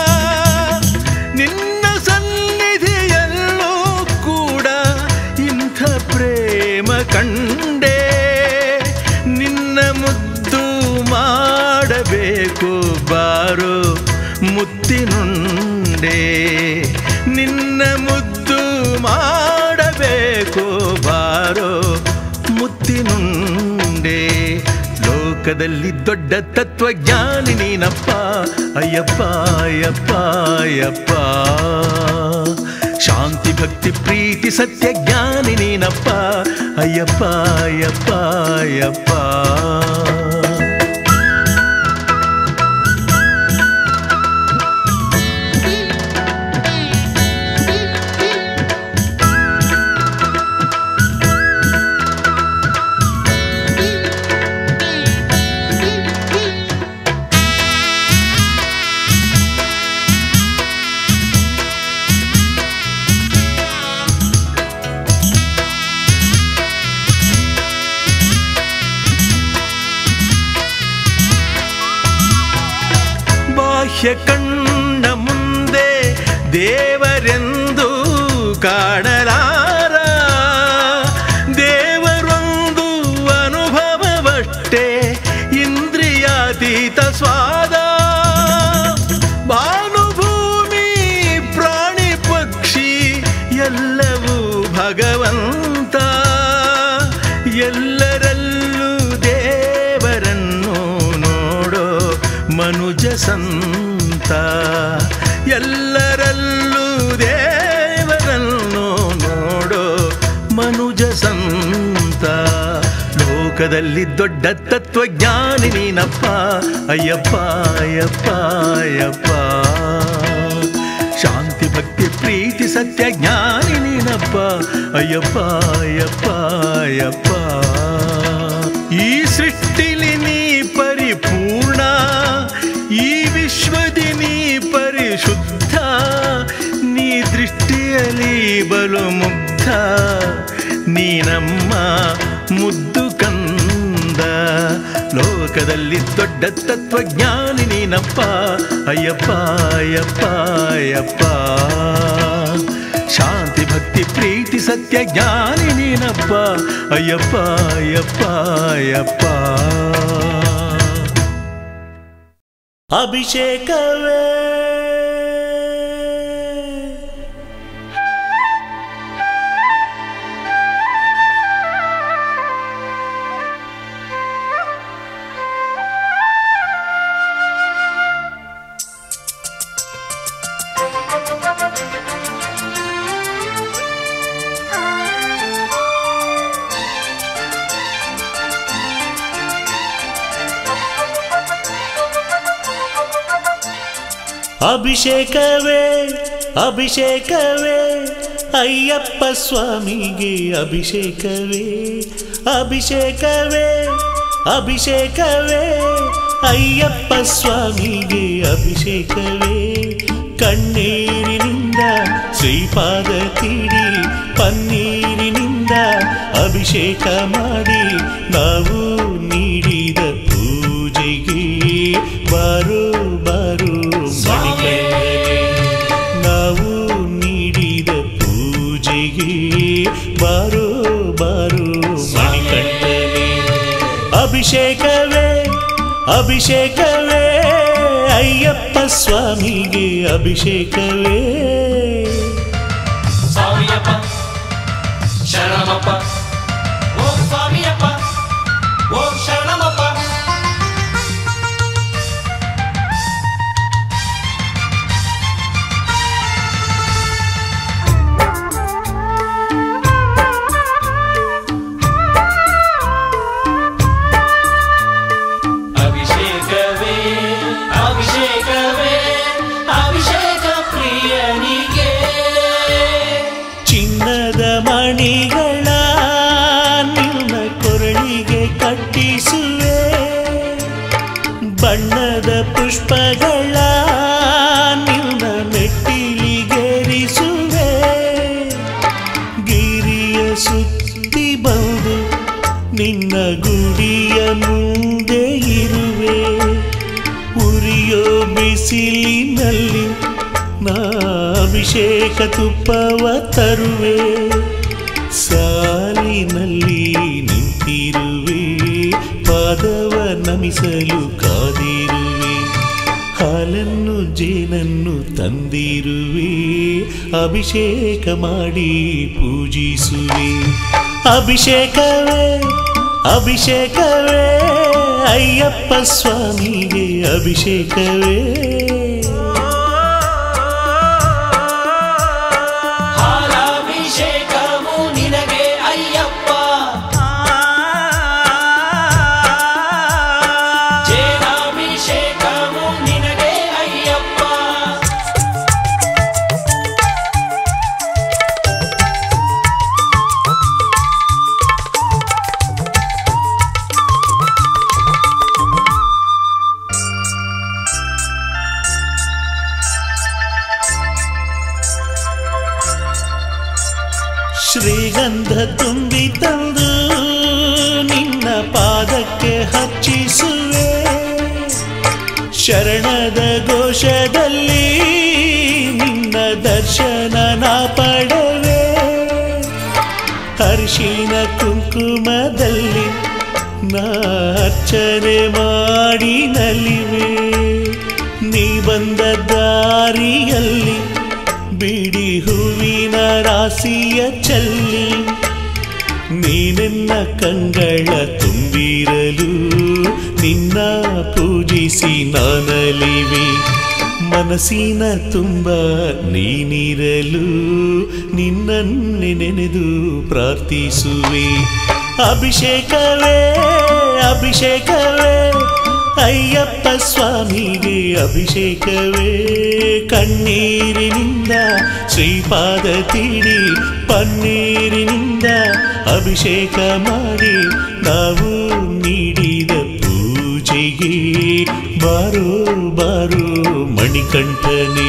S2: ನಿನ್ನ ಸನ್ನಿಧಿಯಲ್ಲೂ ಕೂಡ ಇಂಥ ಪ್ರೇಮ ಕಂಡೆ ನಿನ್ನ ಮುದ್ದು ಮಾಡಬೇಕು ಬಾರೋ ಮುತ್ತಿನುಂಡೆ ನಿನ್ನ ಮುದ್ದು ಮಾಡಬೇಕು ಬಾರೋ ಮುತ್ತಿನುಂಡೆ ಲೋಕದಲ್ಲಿ ದೊಡ್ಡ ತತ್ವಜ್ಞಾನಿ ನೀನಪ್ಪ ಅಯ್ಯಪ್ಪ ಅಯ್ಯಪ್ಪ ಅಯ್ಯಪ್ಪ ಶಾಂತಿ ಭಕ್ತಿ ಪ್ರೀತಿ ಸತ್ಯ ಜ್ಞಾನಿ ನೀನಪ್ಪ ಅಯ್ಯಪ್ಪ ಅಯ್ಯಪ್ಪ ಅಯ್ಯಪ್ಪ ಕಣ್ಣ ಮುಂದೆ ದೇವರೆಂದು ಕಾಣಲಾರ ದೇವರೊಂದು ಅನುಭವವಷ್ಟೇ ಇಂದ್ರಿಯಾತೀತ ಸ್ವಾದ ಭಾನುಭೂಮಿ ಪ್ರಾಣಿ ಪಕ್ಷಿ ಎಲ್ಲವೂ ಭಗವಂತ ಎಲ್ಲರಲ್ಲೂ ದೇವರನ್ನು ನೋಡೋ ಮನುಜ ಸಂತ ಎಲ್ಲರಲ್ಲೂ ದೇವರನ್ನು ನೋಡೋ ಮನುಜ ಸಂತ ಲೋಕದಲ್ಲಿ ದೊಡ್ಡ ತತ್ವಜ್ಞಾನಿ ನೀನಪ್ಪ ಅಯ್ಯಪ್ಪ ಅಯ್ಯಪ್ಪ ಅಯ್ಯಪ್ಪ ಶಾಂತಿ ಭಕ್ತಿ ಪ್ರೀತಿ ಸತ್ಯ ಜ್ಞಾನಿ ನೀನಪ್ಪ ಅಯ್ಯಪ್ಪ ಅಯ್ಯಪ್ಪ ಅಯ್ಯಪ್ಪ ಈ ಸೃಷ್ಟಿಲಿ ನೀ ಪರಿಪೂರ್ಣ ಈ ವಿಶ್ವದಿ ನೀ ಪರಿಶುದ್ಧ ನೀ ದೃಷ್ಟಿಯಲ್ಲಿ ಬಲು ಮುಗ್ಧ ನೀ ನಮ್ಮ ಮುದ್ದು ಕಂದ ಲೋಕದಲ್ಲಿ ದೊಡ್ಡ ತತ್ವಜ್ಞಾನಿ ನೀನಪ್ಪ ಅಯ್ಯಪ್ಪ ಅಯ್ಯಪ್ಪ ಅಯ್ಯಪ್ಪ ಶಾಂತಿ ಭಕ್ತಿ ಪ್ರೀತಿ ಸತ್ಯ ಜ್ಞಾನಿ ನೀನಪ್ಪ ಅಯ್ಯಪ್ಪ ಅಯ್ಯಪ್ಪ ಅಯ್ಯಪ್ಪ
S6: ಅಭಿಷೇಕವೇ ಅಭಿಷೇಕವೇ ಅಭಿಷೇಕವೇ ಅಯ್ಯಪ್ಪ ಸ್ವಾಮಿಗೆ ಅಭಿಷೇಕವೇ ಅಭಿಷೇಕವೇ ಅಭಿಷೇಕವೇ ಅಯ್ಯಪ್ಪ ಸ್ವಾಮಿಗೆ ಅಭಿಷೇಕವೇ ಕಣ್ಣೀರಿನಿಂದ ಶ್ರೀಪಾದ ತೀಡಿ ಪನ್ನೀರಿನಿಂದ ಅಭಿಷೇಕ ಮಾಡಿ ನಾವು ನೀಡಿದ ಪೂಜೆಗೆ ಬಾರೋ ಬಾರೋ ನಾವು ನೀಡಿದ ಪೂಜೆಗೆ ಬಾರೋ ಬಾರೋ ಮಣಿಕಂಠನೇ ಅಭಿಷೇಕವೇ ಅಭಿಷೇಕವೇ ಅಯ್ಯಪ್ಪ ಸ್ವಾಮಿಗೆ ಅಭಿಷೇಕವೇ
S3: ಸ್ವಾಮಿಯಪ್ಪ ಶರಣಮಪ್ಪ ಓಂ ಸ್ವಾಮಿಯಪ್ಪ ಓಂ ಶರಣಮಪ್ಪ ಅಭಿಷೇಕವೇ ಅಭಿಷೇಕವೇ ಅಭಿಷೇಕ ಪ್ರಿಯನಿಗೆ
S6: ಚಿನ್ನದ ಮಣಿಗಳ ನಿನ್ನ ಕೊರಳಿಗೆ ಕಟ್ಟಿಸುವೆ ಬಣ್ಣದ ಪುಷ್ಪಗಳ ನಿನ್ನ ಮೆಟ್ಟಿಲಿಗೇರಿಸುವೆ ನಾ ಅಭಿಷೇಕ ತುಪ್ಪವ ತರುವೆ ಸಾಲಿನಲ್ಲಿ ನಿಂತಿರುವೆ ಪಾದವ ನಮಿಸಲು ಕಾದಿರುವೆ ಹಾಲನ್ನು ಜೇನನ್ನು ತಂದಿರುವೆ ಅಭಿಷೇಕ ಮಾಡಿ ಪೂಜಿಸುವೆ ಅಭಿಷೇಕವೇ ಅಭಿಷೇಕವೇ ಅಯ್ಯಪ್ಪ ಸ್ವಾಮಿಗೆ ಅಭಿಷೇಕವೇ
S3: ಹಾಲಾಭಿಷೇಕವು ನಿನಗೆ ಅಯ್ಯಪ್ಪ ಜೇನಾಭಿಷೇಕವು ನಿನಗೆ ಅಯ್ಯಪ್ಪ
S6: ಶ್ರೀಗಂಧ ತುಂಬಿ ತಂದು ನಿನ್ನ ಪಾದಕ್ಕೆ ಹಚ್ಚಿಸುವೆ ಶರಣದ ಘೋಷದಲ್ಲಿ ನಿನ್ನ ದರ್ಶನ ನಾ ಪಡವೆ ಅರಿಶಿನ ಕುಂಕುಮದಲ್ಲಿ ನಾ ಅರ್ಚನೆ ಮಾಡಿ ನಲಿವೆ ನೀ ಬಂದ ದಾರಿಯಲ್ಲಿ ಬಿಡಿ ಹೂವಿನ ರಾಶಿಯ ಚಲ್ಲಿ ನೀನೆನ್ನ ಕಂಗಳ ತುಂಬಿರಲು ನಿನ್ನ ಪೂಜಿಸಿ ನಾನಲಿವೆ ಮನಸ್ಸಿನ ತುಂಬ ನೀನಿರಲು ನಿನ್ನನ್ನೇ ನೆನೆದು ಪ್ರಾರ್ಥಿಸುವೆ ಅಭಿಷೇಕವೇ ಅಭಿಷೇಕವೇ ಅಯ್ಯಪ್ಪ ಸ್ವಾಮಿಗೆ ಅಭಿಷೇಕವೇ ಕಣ್ಣೀರಿನಿಂದ ಶ್ರೀಪಾದ ತೀಡಿ ಪನ್ನೀರಿನಿಂದ ಅಭಿಷೇಕ ಮಾಡಿ ನಾವು ನೀಡಿದ ಪೂಜೆಗೆ ಬಾರೋ ಬಾರೋ ಮಣಿಕಂಠನೇ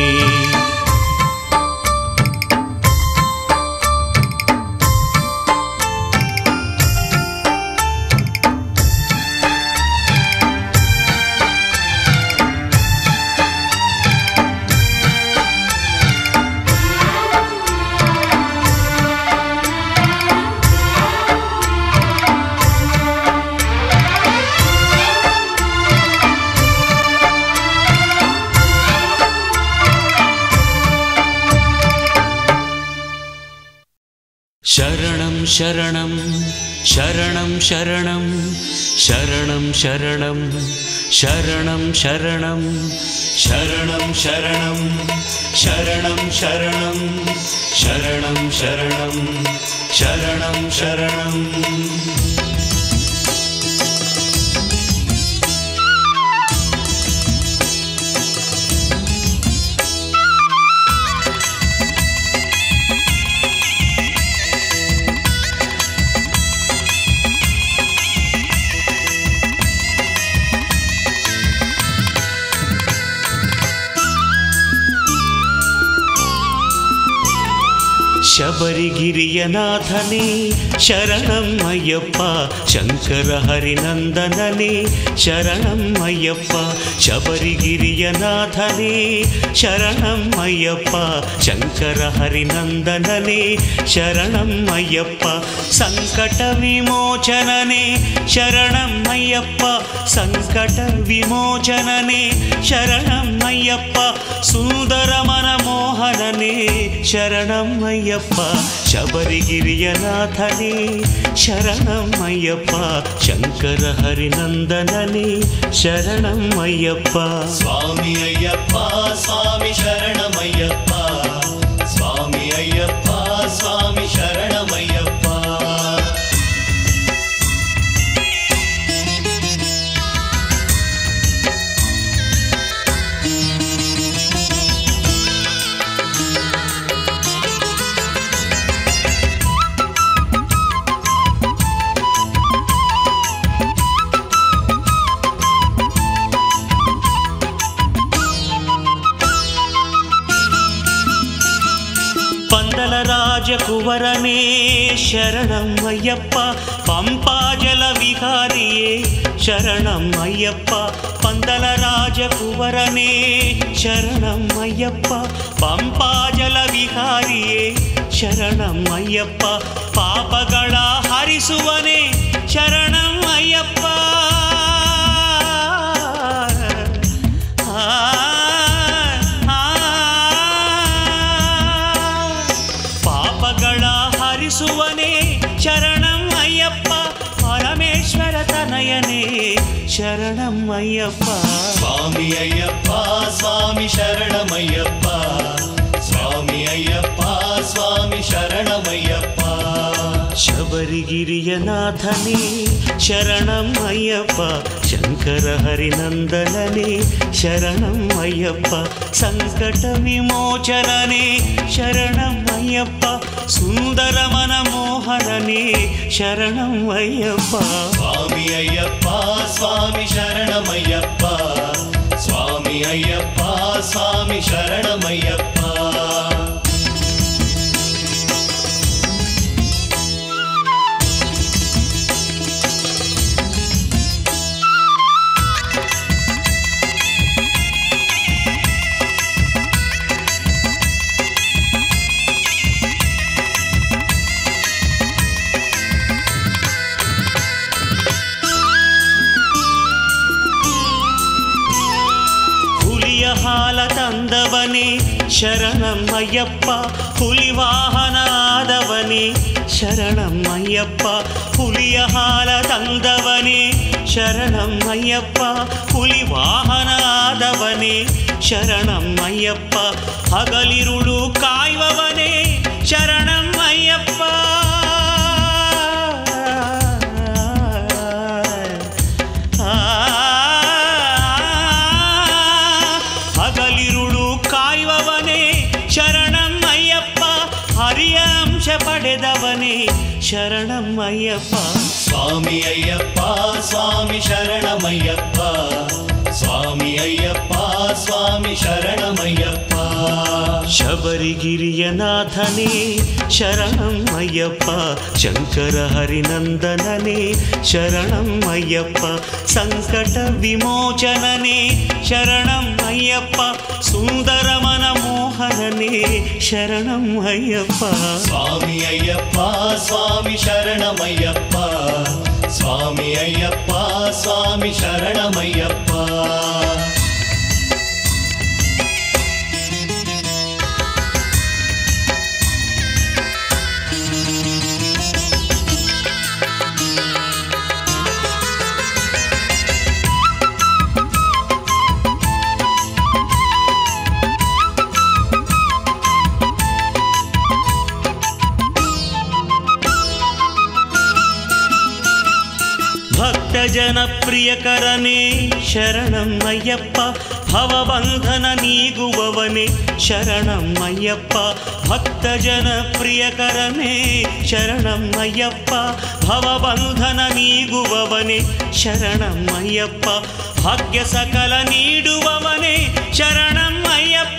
S5: शरणं शरणं शरणं शरणं शरणं शरणं शरणं शरणं शरणं शरणं शरणं शरणं शरणं शरणं शरणं शरणं
S6: ಶಬರಿಗಿರಿಯನಾಥನೇ ಶರಣಂ ಅಯ್ಯಪ್ಪ ಶಂಕರ ಹರಿನಂದನನೇ ಶರಣಂ ಅಯ್ಯಪ್ಪ ಶಬರಿಗಿರಿಯನಾಥನೇ ಶರಣಂ ಅಯ್ಯಪ್ಪ ಶಂಕರ ಹರಿನಂದನನೇ ಶರಣಂ ಅಯ್ಯಪ್ಪ ಸಂಕಟ ವಿಮೋಚನನೇ ಶರಣಂ ಅಯ್ಯಪ್ಪ ಸಂಕಟ ವಿಮೋಚನನೇ ಶರಣಂ ಅಯ್ಯಪ್ಪ ಸುಂದರ ಮನಮೋಹನನೇ ಶರಣಂ ಅಯ್ಯಪ್ಪ ಶಬರಿಗಿರಿಯನಾಥನೇ ಶರಣಂ ಅಯ್ಯಪ್ಪ ಶಂಕರ ಹರಿನಂದನನೇ ಶರಣಂ ಅಯ್ಯಪ್ಪ
S1: ಸ್ವಾಮಿ ಅಯ್ಯಪ್ಪ ಸ್ವಾಮಿ ಶರಣಮಯ್ಯಪ್ಪ ಸ್ವಾಮಿ ಅಯ್ಯಪ್ಪ ಸ್ವಾಮಿ ಶರಣಮಯ್ಯಪ್ಪ
S6: ರಾಜಕುವರನೇ ಶರಣಂ ಅಯ್ಯಪ್ಪ ಪಂಪಾಜಲ ವಿಹಾರಿಯೇ ಶರಣಂ ಅಯ್ಯಪ್ಪ ಪಂದಲ ರಾಜಕುವರನೇ ಶರಣಂ ಅಯ್ಯಪ್ಪ ಪಂಪಾಜಲ ವಿಹಾರಿಯೇ ಶರಣಂ ಅಯ್ಯಪ್ಪ ಪಾಪಗಳ ಹರಿಸುವನೇ ಶರಣಂ ಅಯ್ಯಪ್ಪ ಪಾಪಗಳ ಹರಿಸುವನೇ ಶರಣಂ ಅಯ್ಯಪ್ಪ ಪರಮೇಶ್ವರ ತನಯನೇ ಶರಣಂ ಅಯ್ಯಪ್ಪ
S1: ಸ್ವಾಮಿ ಅಯ್ಯಪ್ಪ ಸ್ವಾಮಿ ಶರಣಮಯ್ಯಪ್ಪ ಸ್ವಾಮಿ ಅಯ್ಯಪ್ಪ ಸ್ವಾಮಿ ಶರಣಮಯ್ಯಪ್ಪ
S6: ಶಬರಿಗಿರಿಯ ನಾಥನೇ ಶರಣಂ ಅಯ್ಯಪ್ಪ ಶಂಕರ ಹರಿನಂದನನೇ ಶರಣಂ ಅಯ್ಯಪ್ಪ ಸಂಕಟ ವಿಮೋಚನನೇ ಶರಣಂ ಅಯ್ಯಪ್ಪ ಸುಂದರ ಮನಮೋಹನನೇ ಶರಣಂ ಅಯ್ಯಪ್ಪ
S1: ಸ್ವಾಮಿ ಅಯ್ಯಪ್ಪ ಸ್ವಾಮಿ ಶರಣಮಯ್ಯಪ್ಪ ಸ್ವಾಮಿ ಅಯ್ಯಪ್ಪ ಸ್ವಾಮಿ ಶರಣಮಯ್ಯಪ್ಪ
S6: ಹಾಲ ತಂದವನೇ ಶರಣಂ ಅಯ್ಯಪ್ಪ ಹುಲಿವಾಹನ ಆದವನೇ ಶರಣಂ ಅಯ್ಯಪ್ಪ ಹುಲಿಯ ಹಾಲ ತಂದವನೇ ಶರಣಂ ಅಯ್ಯಪ್ಪ ಹುಲಿವಾಹನ ಆದವನೇ ಶರಣಂ ಅಯ್ಯಪ್ಪ ಹಗಲಿರುಳು ಕಾಯುವವನೇ ಶರಣಂ ಅಯ್ಯಪ್ಪ ಹಗಲಿರುಳು ಕಾಯುವವನೇ ಶರಣಂ ಅಯ್ಯಪ್ಪ ಹರಿಯ ಅಂಶ ಪಡೆದವನೇ ಶರಣಂ ಅಯ್ಯಪ್ಪ
S1: ಸ್ವಾಮಿ ಅಯ್ಯಪ್ಪ ಸ್ವಾಮಿ ಶರಣಮಯ್ಯಪ್ಪ ಸ್ವಾಮಿ ಅಯ್ಯಪ್ಪ ಸ್ವಾಮಿ ಶರಣಮಯ್ಯಪ್ಪ
S6: ಶಬರಿಗಿರಿಯ ನಾಥನೇ ಶರಣಂ ಅಯ್ಯಪ್ಪ ಶಂಕರ ಹರಿನಂದನನೇ ಶರಣಂ ಅಯ್ಯಪ್ಪ ಸಂಕಟ ವಿಮೋಚನನೇ ಶರಣಂ ಅಯ್ಯಪ್ಪ ಸುಂದರ ಮನಮೋಹನನೇ ಶರಣಂ ಅಯ್ಯಪ್ಪ
S1: ಸ್ವಾಮಿ ಅಯ್ಯಪ್ಪ ಸ್ವಾಮಿ ಶರಣಮಯ್ಯಪ್ಪ ಸ್ವಾಮಿ ಅಯ್ಯಪ್ಪ ಸ್ವಾಮಿ ಶರಣಮಯ್ಯಪ್ಪ
S6: ಭಕ್ತ ಜನಪ್ರಿಯಕರನೇ ಶರಣಂ ಅಯ್ಯಪ್ಪ ಭವಬಂಧನ ನೀಗುವವನೇ ಶರಣಂ ಅಯ್ಯಪ್ಪ ಭಕ್ತ ಜನಪ್ರಿಯಕರನೇ ಶರಣಂ ಅಯ್ಯಪ್ಪ ಭವಬಂಧನ ನೀಗುವವನೇ ಶರಣಂ ಅಯ್ಯಪ್ಪ ಭಾಗ್ಯ ಸಕಲ ನೀಡುವವನೇ ಶರಣಂ ಅಯ್ಯಪ್ಪ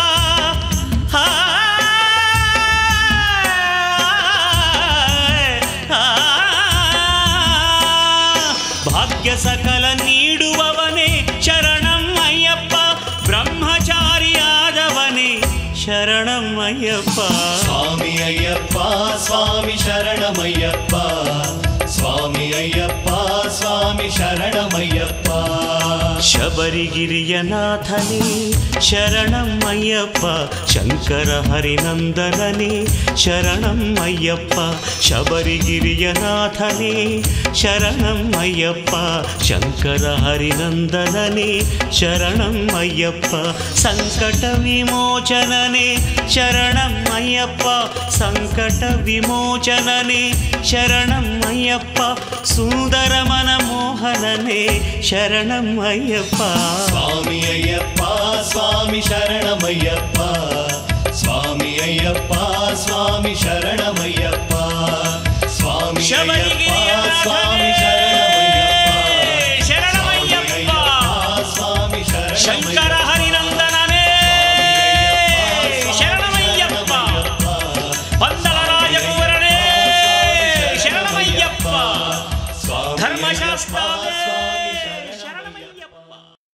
S6: ಭಾಗ್ಯ ಸಕಲ ನೀಡುವವನೇ ಶರಣಂ ಅಯ್ಯಪ್ಪ ಬ್ರಹ್ಮಚಾರಿಯಾದವನೇ ಶರಣಂ ಅಯ್ಯಪ್ಪ
S1: ಸ್ವಾಮಿ ಅಯ್ಯಪ್ಪ ಸ್ವಾಮಿ ಶರಣಮಯ್ಯಪ್ಪ ಸ್ವಾಮಿ ಅಯ್ಯಪ್ಪ ಸ್ವಾಮಿ ಶರಣಮಯ್ಯಪ್ಪ
S6: ಶಬರಿಗಿರಿಯ ನಾಥನೇ ಶರಣಂ ಅಯ್ಯಪ್ಪ ಶಂಕರ ಹರಿನಂದನನೇ ಶರಣಂ ಅಯ್ಯಪ್ಪ ಶಬರಿಗಿರಿಯ ನಾಥನೇ ಶರಣಂ ಅಯ್ಯಪ್ಪ ಶಂಕರ ಹರಿನಂದನನೇ ಶರಣಂ ಅಯ್ಯಪ್ಪ ಸಂಕಟ ವಿಮೋಚನನೇ ಶರಣಂ ಅಯ್ಯಪ್ಪ ಸಂಕಟ ವಿಮೋಚನನೇ ಶರಣಂ ಅಯ್ಯಪ್ಪ ಸುಂದರ ಮನಮೋಹನನೇ ಶರಣಂ ಅಯ್ಯಪ್ಪ
S1: ಸ್ವಾಮಿ ಅಯ್ಯಪ್ಪ ಸ್ವಾಮಿ ಶರಣಮಯ್ಯಪ್ಪ ಸ್ವಾಮಿ ಅಯ್ಯಪ್ಪ ಸ್ವಾಮಿ ಶರಣಮಯ್ಯಪ್ಪ ಸ್ವಾಮಿ ಅಯ್ಯಪ್ಪ ಸ್ವಾಮಿ ಶರಣಮಯ್ಯಪ್ಪ
S6: ಶರಣಮಯ್ಯಪ್ಪ
S1: ಸ್ವಾಮಿ
S6: ಶಂಕರ ಹರಿನಂದನನೇ ಶರಣಮಯ್ಯಪ್ಪ ಪಂದಳ ರಾಜಕುವರನೇ ಶರಣಮಯ್ಯಪ್ಪ ಧರ್ಮಶಾಸ್ತ್ರ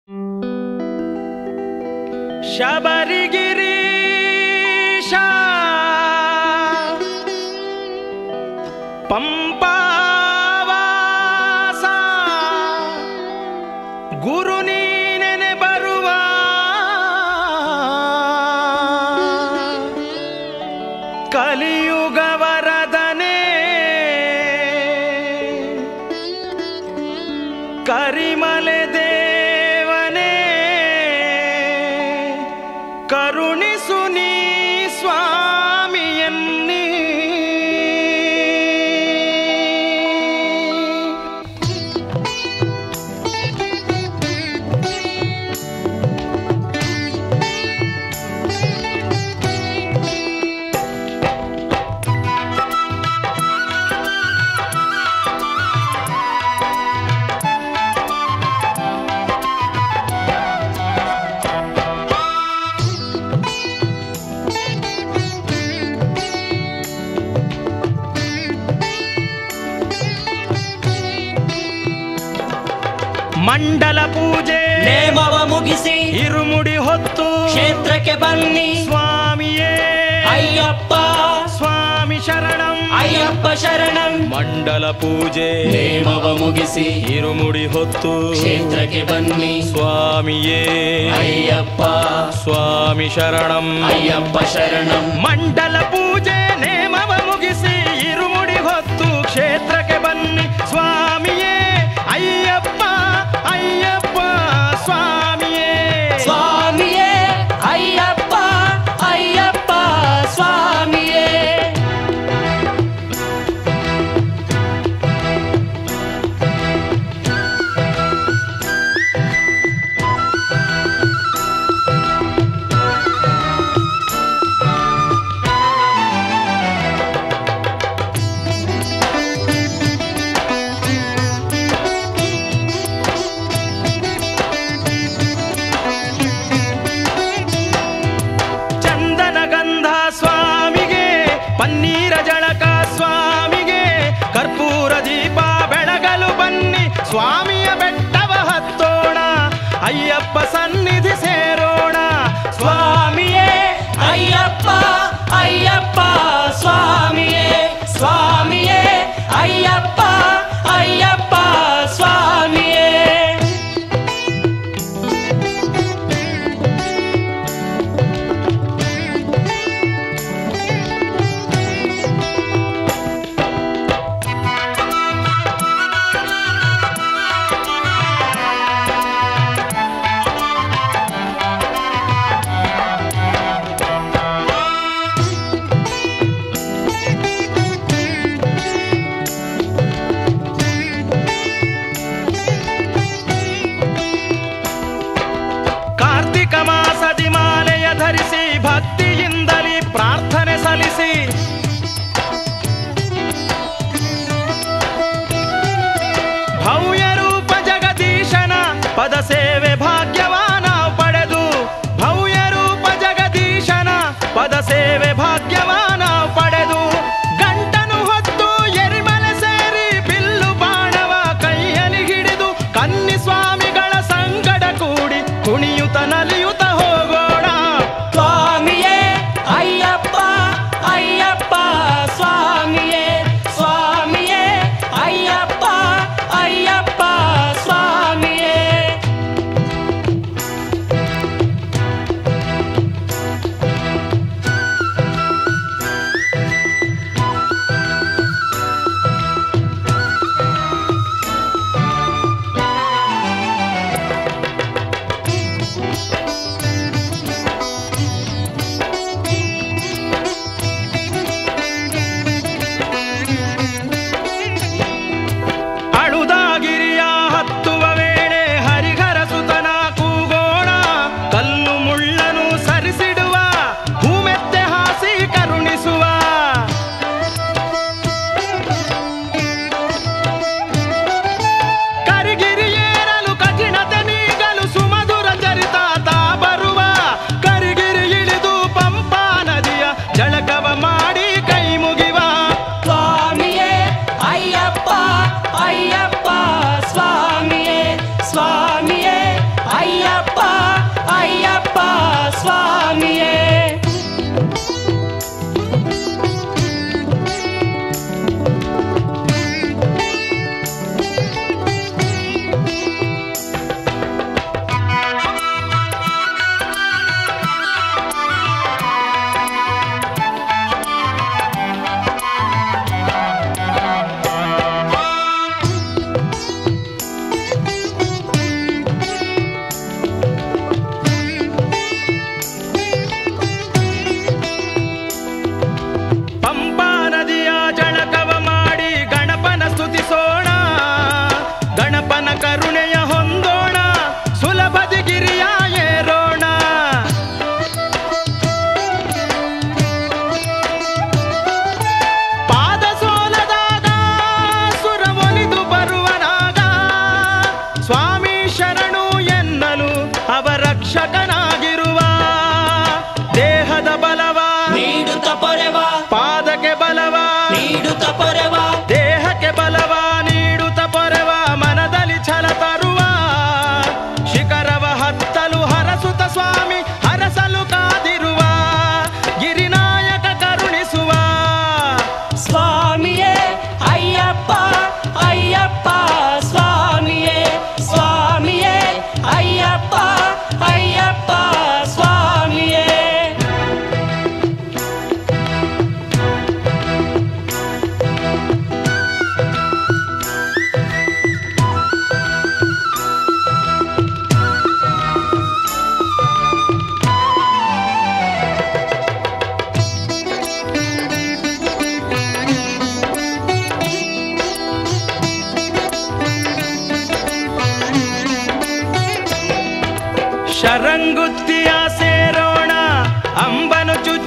S4: ಪಂಪಾವಾಸ ಗುರು ನೀನೆನೆ ಬರುವ ಕಲಿಯುಗ ವರದನೆ ಕರಿಮಲೆ ದೇವನೇ ಕರುಣಿಸು ನೀ ಸ್ವಾಮಿಯನ್ನಿ. ಮಂಡಲ ಪೂಜೆ
S1: ನೇಮವ ಮುಗಿಸಿ
S4: ಇರುಮುಡಿ ಹೊತ್ತು
S1: ಕ್ಷೇತ್ರಕ್ಕೆ ಬನ್ನಿ
S4: ಸ್ವಾಮಿಯೇ
S1: ಅಯ್ಯಪ್ಪ
S4: ಸ್ವಾಮಿ ಶರಣಂ
S1: ಅಯ್ಯಪ್ಪ ಶರಣಂ.
S4: ಮಂಡಲ ಪೂಜೆ
S1: ನೇಮವ ಮುಗಿಸಿ
S4: ಇರುಮುಡಿ ಹೊತ್ತು
S1: ಕ್ಷೇತ್ರಕ್ಕೆ ಬನ್ನಿ
S4: ಸ್ವಾಮಿಯೇ
S1: ಅಯ್ಯಪ್ಪ
S4: ಸ್ವಾಮಿ ಶರಣಂ
S1: ಅಯ್ಯಪ್ಪ ಶರಣಂ.
S4: ಮಂಡಲ ಪೂಜೆ ನೇಮವ ಮುಗಿಸಿ ಇರುಮುಡಿ ಹೊತ್ತು ಕ್ಷೇತ್ರಕ್ಕೆ ಬನ್ನಿ ಸ್ವಾಮಿಯೇ ಅಯ್ಯಪ್ಪ ಅಯ್ಯಪ್ಪ ಸ್ವಾಮಿಯೇ
S1: ಸ್ವಾಮಿಯೇ ಅಯ್ಯಪ್ಪ ಅಯ್ಯಪ್ಪ ಸ್ವಾಮಿಯೇ.
S4: ಪನ್ನೀರ ಜಳಕ ಸ್ವಾಮಿಗೆ ಕರ್ಪೂರ ದೀಪ ಬೆಳಗಲು ಬನ್ನಿ ಸ್ವಾಮಿಯ ಬೆಟ್ಟವ ಹತ್ತೋಣ ಅಯ್ಯಪ್ಪ ಸನ್ನಿಧಿ ಸೇರೋಣ
S1: ಸ್ವಾಮಿಯೇ ಅಯ್ಯಪ್ಪ ಅಯ್ಯಪ್ಪ ಸ್ವಾಮಿಯೇ ಸ್ವಾಮಿಯೇ ಅಯ್ಯಪ್ಪ ಅಯ್ಯಪ್ಪ ಸ್ವಾಮಿಯೇ.
S4: ಕಾರ್ತಿಕ ಮಾಸದಿ ಮಾಲೆಯ ಧರಿಸಿ ಭಕ್ತಿಯಿಂದಲೇ ಪ್ರಾರ್ಥನೆ ಸಲ್ಲಿಸಿ ಭವ್ಯ ರೂಪ ಜಗದೀಶನ ಪದ ಸೇವೆ ಭಾಗ್ಯವಾನ ಪಡೆದು ಭವ್ಯ ರೂಪ ಜಗದೀಶನ ಪದ ಸೇವೆ ಭಾಗ್ಯವಾನ ಪಡೆದು ಗಂಟನು ಹೊತ್ತು ಎರಿಮಲೆ ಸೇರಿ ಬಿಲ್ಲು ಬಾಣವ ಕೈಯಲ್ಲಿ ಹಿಡಿದು ಕನ್ನಿ ಸ್ವಾಮಿಗಳ ಸಂಗಡ ಕೂಡಿ ಕುಣಿಯುತ ನಲಿಯುತ ಹೋಗೋಣ
S1: ಸ್ವಾಮಿಯೇ ಅಯ್ಯಪ್ಪ ಅಯ್ಯ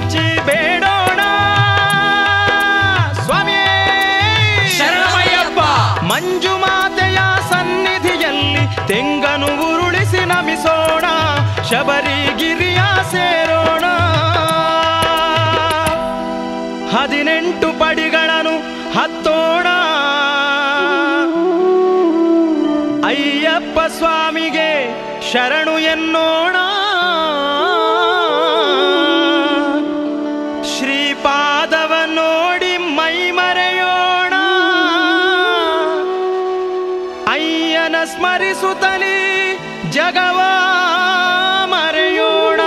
S4: ಮುಚ್ಚಿ ಬೇಡೋಣ ಸ್ವಾಮಿಯೇ
S5: ಶರಣಮಯ್ಯಪ್ಪ.
S4: ಮಂಜು ಮಾತೆಯ ಸನ್ನಿಧಿಯಲ್ಲಿ ತೆಂಗನು ಉರುಳಿಸಿ ನಮಿಸೋಣ, ಶಬರಿಗಿರಿಯ ಸೇರೋಣ. 18 ಪಡಿಗಳನ್ನು ಹತ್ತೋಣ, ಅಯ್ಯಪ್ಪ ಸ್ವಾಮಿಗೆ ಶರಣು ಎನ್ನೋಣ. ಶ್ರೀಪಾದವ ನೋಡಿ ಮೈ ಮರೆಯೋಣ, ಅಯ್ಯನ ಸ್ಮರಿಸುತ್ತಲೇ ಜಗವ ಮರೆಯೋಣ.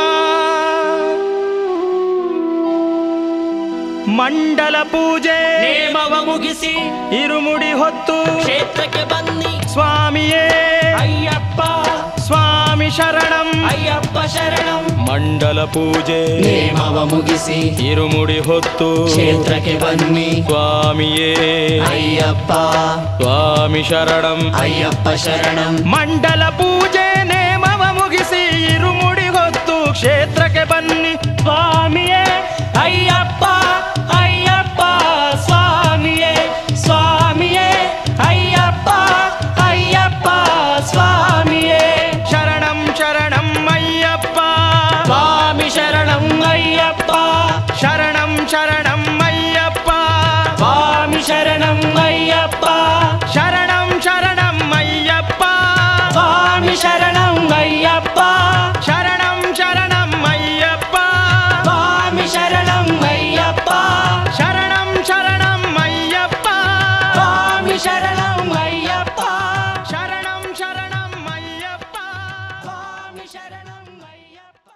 S4: ಮಂಡಲ ಪೂಜೆ
S5: ನೇಮವ ಮುಗಿಸಿ
S4: ಇರುಮುಡಿ ಹೊತ್ತು
S5: ಕ್ಷೇತ್ರಕ್ಕೆ ಬನ್ನಿ
S4: ಸ್ವಾಮಿಯೇ
S5: ಅಯ್ಯಪ್ಪ.
S4: ಸ್ವಾಮಿ ಶರಣಂ
S5: ಅಯ್ಯಪ್ಪ ಶರಣಂ.
S4: ಮಂಡಲ ಪೂಜೆ
S5: ನೇಮವ ಮುಗಿಸಿ
S4: ಇರುಮುಡಿ ಹೊತ್ತು
S5: ಕ್ಷೇತ್ರಕ್ಕೆ ಬನ್ನಿ
S4: ಸ್ವಾಮಿಯೇ
S5: ಅಯ್ಯಪ್ಪ.
S4: ಸ್ವಾಮಿ ಶರಣಂ
S5: ಅಯ್ಯಪ್ಪ ಶರಣಂ.
S4: ಮಂಡಲ ಪೂಜೆ ನೇಮವ ಮುಗಿಸಿ ಇರುಮುಡಿ ಹೊತ್ತು ಕ್ಷೇತ್ರಕ್ಕೆ ಬನ್ನಿ ಸ್ವಾಮಿಯೇ
S5: ಅಯ್ಯಪ್ಪ ಅಯ್ಯಪ್ಪ ಸ್ವಾಮಿಯೇ ಸ್ವಾಮಿಯೇ ಅಯ್ಯಪ್ಪ ಅಯ್ಯಪ್ಪ ಸ್ವಾಮಿಯೇ.
S4: ಶರಣಂ ಶರಣಂ ಅಯ್ಯಪ್ಪ
S5: ಸ್ವಾಮಿ ಶರಣಂ ಅಯ್ಯಪ್ಪ.
S4: ಶರಣಂ ಶರಣಂ ಅಯ್ಯಪ್ಪ
S5: ಸ್ವಾಮಿ ಶರಣಂ ಅಯ್ಯಪ್ಪ.
S4: ಶರಣಂ ಶರಣಂ ಅಯ್ಯಪ್ಪ
S5: ಸ್ವಾಮಿ ಶರಣಂ ಅಯ್ಯಪ್ಪ.
S4: ಶರಣಂ ಶರಣಂ ಅಯ್ಯಪ್ಪ
S5: ಸ್ವಾಮಿ ಶರಣಂ ಅಯ್ಯಪ್ಪ.
S4: ಶರಣಂ ಶರಣಂ ಅಯ್ಯಪ್ಪ
S5: ಸ್ವಾಮಿ ಶರಣಂ ಅಯ್ಯಪ್ಪ.
S4: ಶರಣಂ ಶರಣಂ ಅಯ್ಯಪ್ಪ.
S5: ಸ್ವಾಮಿ ಶರಣಂ ಅಯ್ಯಪ್ಪ.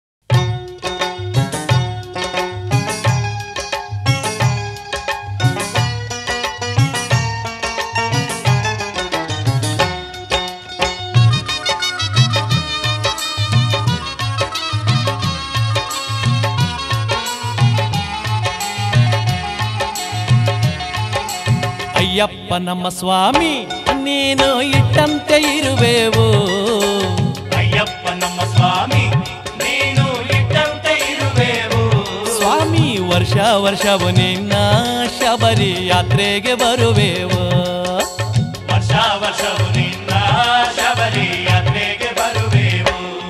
S1: ಅಯ್ಯಪ್ಪ ನಮ್ಮ ಸ್ವಾಮಿ ನೀನು ಇಟ್ಟಂತೆ ಇರುವೆವು.
S3: ಅಯ್ಯಪ್ಪ ನಮ್ಮ ಸ್ವಾಮಿ ನೀನು ಇಟ್ಟಂತೆ ಇರುವೆವು.
S1: ಸ್ವಾಮಿ ವರ್ಷ ವರ್ಷವು ನಿನ್ನ ಶಬರಿ ಯಾತ್ರೆಗೆ ಬರುವೆವು.
S3: ವರ್ಷ ವರ್ಷವು ನಿನ್ನ ಶಬರಿ ಯಾತ್ರೆಗೆ ಬರುವೆವು.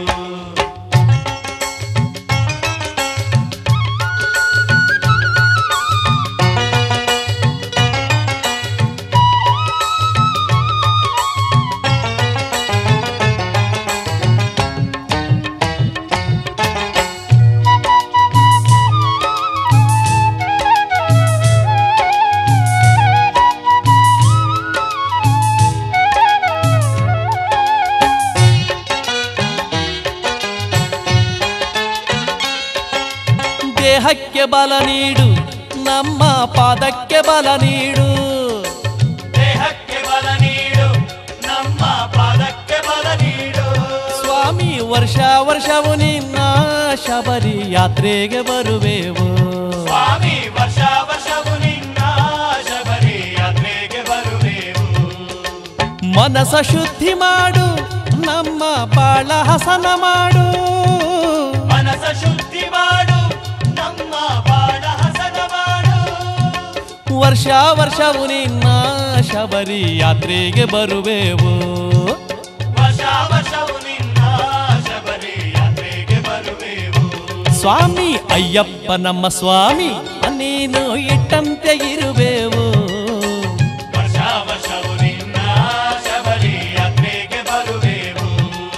S1: ದೇಹಕ್ಕೆ ಬಲ ನೀಡು, ನಮ್ಮ ಪಾದಕ್ಕೆ ಬಲ ನೀಡು.
S3: ದೇಹಕ್ಕೆ ಬಲ ನೀಡು, ನಮ್ಮ ಪಾದಕ್ಕೆ ಬಲ ನೀಡು.
S1: ಸ್ವಾಮಿ ವರ್ಷ ವರ್ಷವು ನಿನ್ನ ಶಬರಿ ಯಾತ್ರೆಗೆ ಬರುವೆವು.
S3: ಸ್ವಾಮಿ ವರ್ಷ ವರ್ಷವು ನಿನ್ನ ಶಬರಿ ಯಾತ್ರೆಗೆ ಬರುವೆವು.
S1: ಮನಸ ಶುದ್ಧಿ ಮಾಡು, ನಮ್ಮ ಬಾಳ ಹಸನ ಮಾಡು.
S3: ಮನಸ ಶುದ್ಧಿ ಮಾಡು, ನಮ್ಮ ಬಾಳ ಹಸನ ಮಾಡು.
S1: ವರ್ಷ ವರ್ಷವು ನಿನ್ನ ಶಬರಿ ಯಾತ್ರೆಗೆ ಬರುವೆವು.
S3: ವರ್ಷ ವರ್ಷವು ನಿನ್ನ ಶಬರಿ ಯಾತ್ರೆಗೆ ಬರುವೆವು.
S1: ಸ್ವಾಮಿ ಅಯ್ಯಪ್ಪ ನಮ್ಮ ಸ್ವಾಮಿ ನೀನು ಇಟ್ಟಂತೆ ಇರುವೆವು.
S3: ವರ್ಷ ವರ್ಷವು ನಿನ್ನ ಶಬರಿ ಯಾತ್ರೆಗೆ ಬರುವೆವು.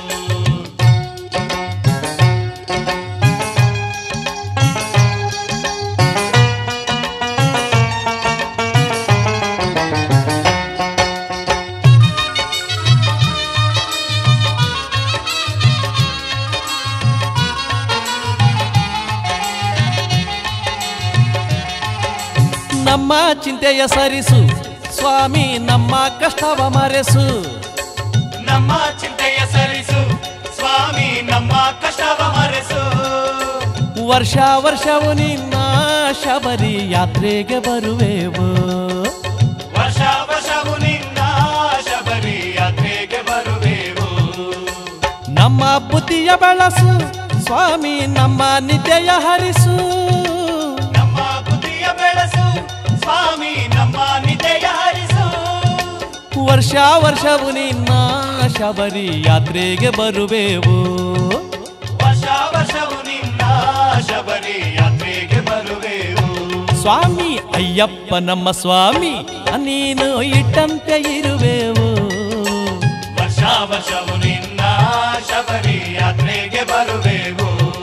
S1: ನಮ್ಮ ಚಿಂತೆಯ ಸರಿಸು ಸ್ವಾಮಿ, ನಮ್ಮ ಕಷ್ಟವ ಮರೆಸು.
S3: ನಮ್ಮ ಚಿಂತೆಯ ಸರಿಸು ಸ್ವಾಮಿ, ನಮ್ಮ ಕಷ್ಟವ ಮರೆಸು.
S1: ವರ್ಷ ವರ್ಷವು ನಿನ್ನ ಶಬರಿ ಯಾತ್ರೆಗೆ ಬರುವೆವು.
S3: ವರ್ಷ ವರ್ಷವು ನಿನ್ನ ಶಬರಿ ಯಾತ್ರೆಗೆ ಬರುವೆವು.
S1: ನಮ್ಮ ಬುದ್ಧಿಯ ಬಳಸು
S7: ಸ್ವಾಮಿ ನಮ್ಮ ನಿತ್ಯ ಹರಿಸು,
S3: ನಮ್ಮ ಬುದ್ಧಿಯ ಬೆಳೆಸು ಸ್ವಾಮಿ, ನಮ್ಮ ನಿತ್ಯ ಹರಿಸು.
S7: ವರ್ಷ ವರ್ಷವು ನಿನ್ನ ಶಬರಿ ಯಾತ್ರೆಗೆ ಬರುವೆವು,
S3: ವರ್ಷ ವರ್ಷವು ನಿನ್ನ ಶಬರಿ ಯಾತ್ರೆಗೆ ಬರುವೆವು.
S7: ಸ್ವಾಮಿ ಅಯ್ಯಪ್ಪ ನಮ್ಮ ಸ್ವಾಮಿ ನೀನು ಇಟ್ಟಂತೆ ಇರುವೆವು,
S3: ವರ್ಷ ವರ್ಷವು ನಿನ್ನ ಶಬರಿ ಯಾತ್ರೆಗೆ ಬರುವೆವು.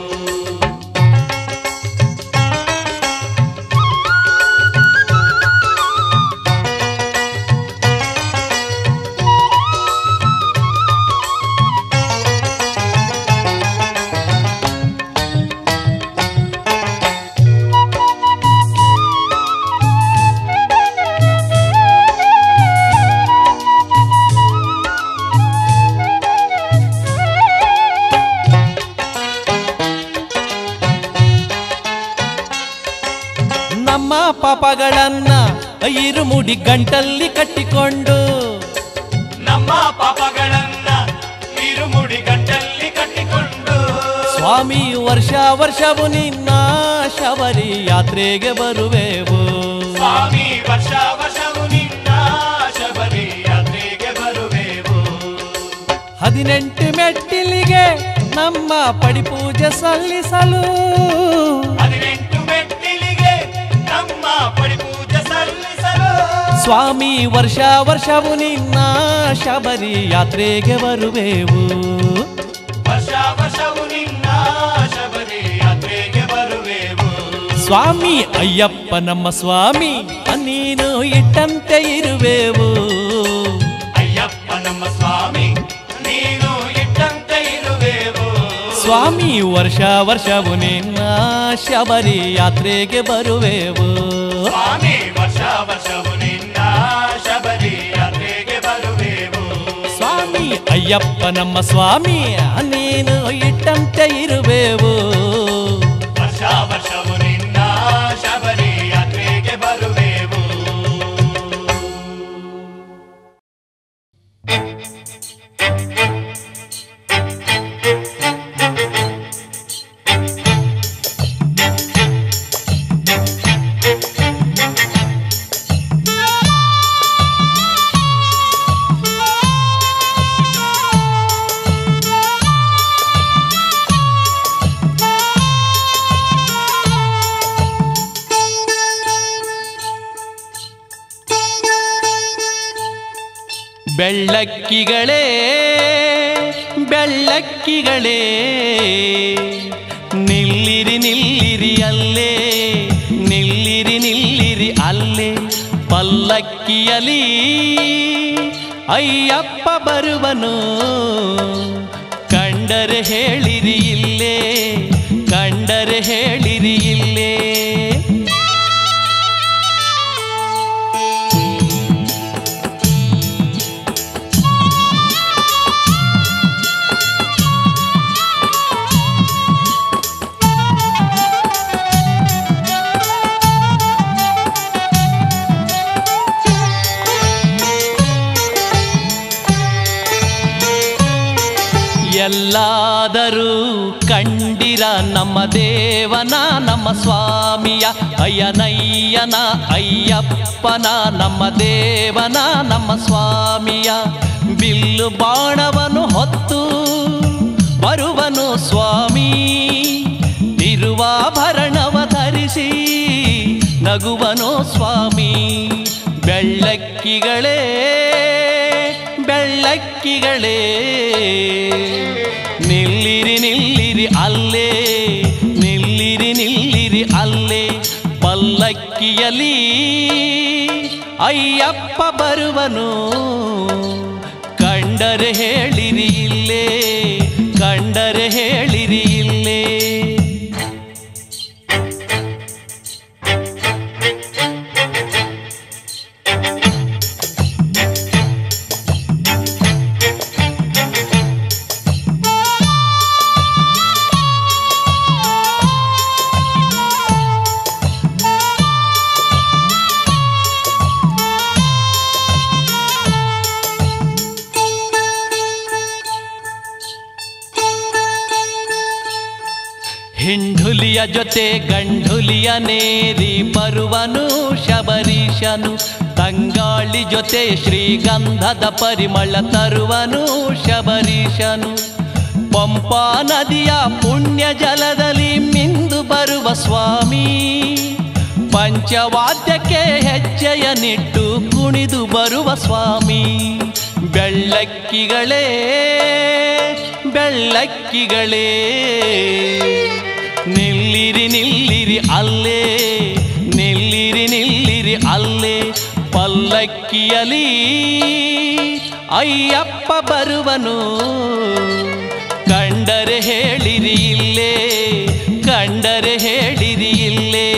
S7: ನಮ್ಮ ಪಾಪಗಳನ್ನ ಇರುಮುಡಿ ಗಂಟಲ್ಲಿ ಕಟ್ಟಿಕೊಂಡು,
S3: ನಮ್ಮ ಪಾಪಗಳನ್ನ ಇರುಮುಡಿ ಗಂಟಲ್ಲಿ ಕಟ್ಟಿಕೊಂಡು,
S7: ಸ್ವಾಮಿ ವರ್ಷ ವರ್ಷವು ನಿನ್ನ ಶಬರಿ ಯಾತ್ರೆಗೆ ಬರುವೆವು,
S3: ಸ್ವಾಮಿ ವರ್ಷ ವರ್ಷವು ನಿನ್ನ ಶಬರಿ ಯಾತ್ರೆಗೆ ಬರುವೆವು.
S7: 18 ಮೆಟ್ಟಿಲಿಗೆ ನಮ್ಮ ಪಡಿಪೂಜೆ ಸಲ್ಲಿಸಲು,
S3: 18 ಮೆಟ್ಟಿಲಿಗೆ ನಮ್ಮ ಪಡಿಪೂಜೆ ಸಲ್ಲಿಸಲು,
S7: ಸ್ವಾಮಿ ವರ್ಷ ವರ್ಷವು ನಿನ್ನ ಶಬರಿ ಯಾತ್ರೆಗೆ ಬರುವೆವು,
S3: ವರ್ಷ ವರ್ಷವು ನಿನ್ನ ಶಬರಿ ಯಾತ್ರೆಗೆ ಬರುವೆವು.
S7: ಸ್ವಾಮಿ ಅಯ್ಯಪ್ಪ ನಮ್ಮ ಸ್ವಾಮಿ ನೀನು ಇಟ್ಟಂತೆ ಇರುವೆವು,
S3: ಅಯ್ಯಪ್ಪ ನಮ್ಮ ಸ್ವಾಮಿ ನೀನು ಇಟ್ಟಂತೆ ಇರುವೆವು.
S7: ಸ್ವಾಮಿ ವರ್ಷ ವರ್ಷವು ನಿನ್ನ ಶಬರಿ ಯಾತ್ರೆಗೆ ಬರುವೆವು,
S3: ಸ್ವಾಮಿ ವರ್ಷ ವರ್ಷವು ನಿನ್ನ ಶಬರಿ ಯಾತ್ರೆಗೆ ಬರುವೆವು.
S7: ಸ್ವಾಮಿ ಅಯ್ಯಪ್ಪ ನಮ್ಮ ಸ್ವಾಮಿ ನೀನು ಇಟ್ಟಂತೆ ಇರುವೆವು,
S3: ವರ್ಷ ವರ್ಷವು ನಿನ್ನ ಶಬರಿ ಯಾತ್ರೆಗೆ ಬರುವೆವು.
S7: ಬೆಳ್ಳಕ್ಕಿಗಳೇ ಬೆಳ್ಳಕ್ಕಿಗಳೇ ನಿಲ್ಲಿರಿ ನಿಲ್ಲಿರಿ ಅಲ್ಲೇ, ನಿಲ್ಲಿರಿ ನಿಲ್ಲಿರಿ ಅಲ್ಲೇ, ಪಲ್ಲಕ್ಕಿಯಲಿ ಅಯ್ಯಪ್ಪ ಬರುವನು, ಕಂಡರೆ ಹೇಳಿರಿ ಇಲ್ಲೇ, ಕಂಡರೆ ಹೇಳಿರಿ ಇಲ್ಲೇ. ಎಲ್ಲಾದರೂ ಕಂಡಿರ ನಮ್ಮ ದೇವನ ನಮ್ಮ ಸ್ವಾಮಿಯ, ಅಯ್ಯನಯ್ಯನ ಅಯ್ಯಪ್ಪನ ನಮ್ಮ ದೇವನ ನಮ್ಮ ಸ್ವಾಮಿಯ, ಬಿಲ್ಲು ಬಾಣವನು ಹೊತ್ತು ಬರುವನು ಸ್ವಾಮಿ, ತಿರುವಾಭರಣವ ಧರಿಸಿ ನಗುವನು ಸ್ವಾಮಿ. ಬೆಳ್ಳಕ್ಕಿಗಳೇ ಬೆಳ್ಳಕ್ಕಿಗಳೇ ನಿಲ್ಲಿರಿ ನಿಲ್ಲಿರಿ ಅಲ್ಲೇ, ನಿಲ್ಲಿರಿ ನಿಲ್ಲಿರಿ ಅಲ್ಲೇ, ಪಲ್ಲಕ್ಕಿಯಲಿ ಅಯ್ಯಪ್ಪ ಬರುವನು, ಕಂಡರೆ ಹೇಳಿರಿ ಇಲ್ಲೇ, ಕಂಡರೆ ಹೇಳಿರಿ ಇಲ್ಲೇ. ಹುಲಿಯ ಜೊತೆ ಗಂಡುಲಿಯ ನೇರಿ ಬರುವನು ಶಬರೀಶನು. ತಂಗಾಳಿ ಜೊತೆ ಶ್ರೀಗಂಧದ ಪರಿಮಳ ತರುವನು ಶಬರೀಶನು. ಪಂಪಾ ನದಿಯ ಪುಣ್ಯ ಜಲದಲ್ಲಿ ಮಿಂದು ಬರುವ ಸ್ವಾಮಿ. ಪಂಚವಾದ್ಯಕ್ಕೆ ಹೆಜ್ಜೆಯ ನಿಟ್ಟು ಕುಣಿದು ಬರುವ ಸ್ವಾಮಿ. ಬೆಳ್ಳಕ್ಕಿಗಳೇ ಬೆಳ್ಳಕ್ಕಿಗಳೇ ನಿಲ್ಲಿರಿ ನಿಲ್ಲಿರಿ ಅಲ್ಲೇ, ನಿಲ್ಲಿರಿ ನಿಲ್ಲಿರಿ ಅಲ್ಲೇ. ಪಲ್ಲಕ್ಕಿಯಲಿ ಅಯ್ಯಪ್ಪ ಬರುವನು. ಕಂಡರೆ ಹೇಳಿರಿ ಇಲ್ಲೇ, ಕಂಡರೆ ಹೇಳಿರಿ ಇಲ್ಲೇ.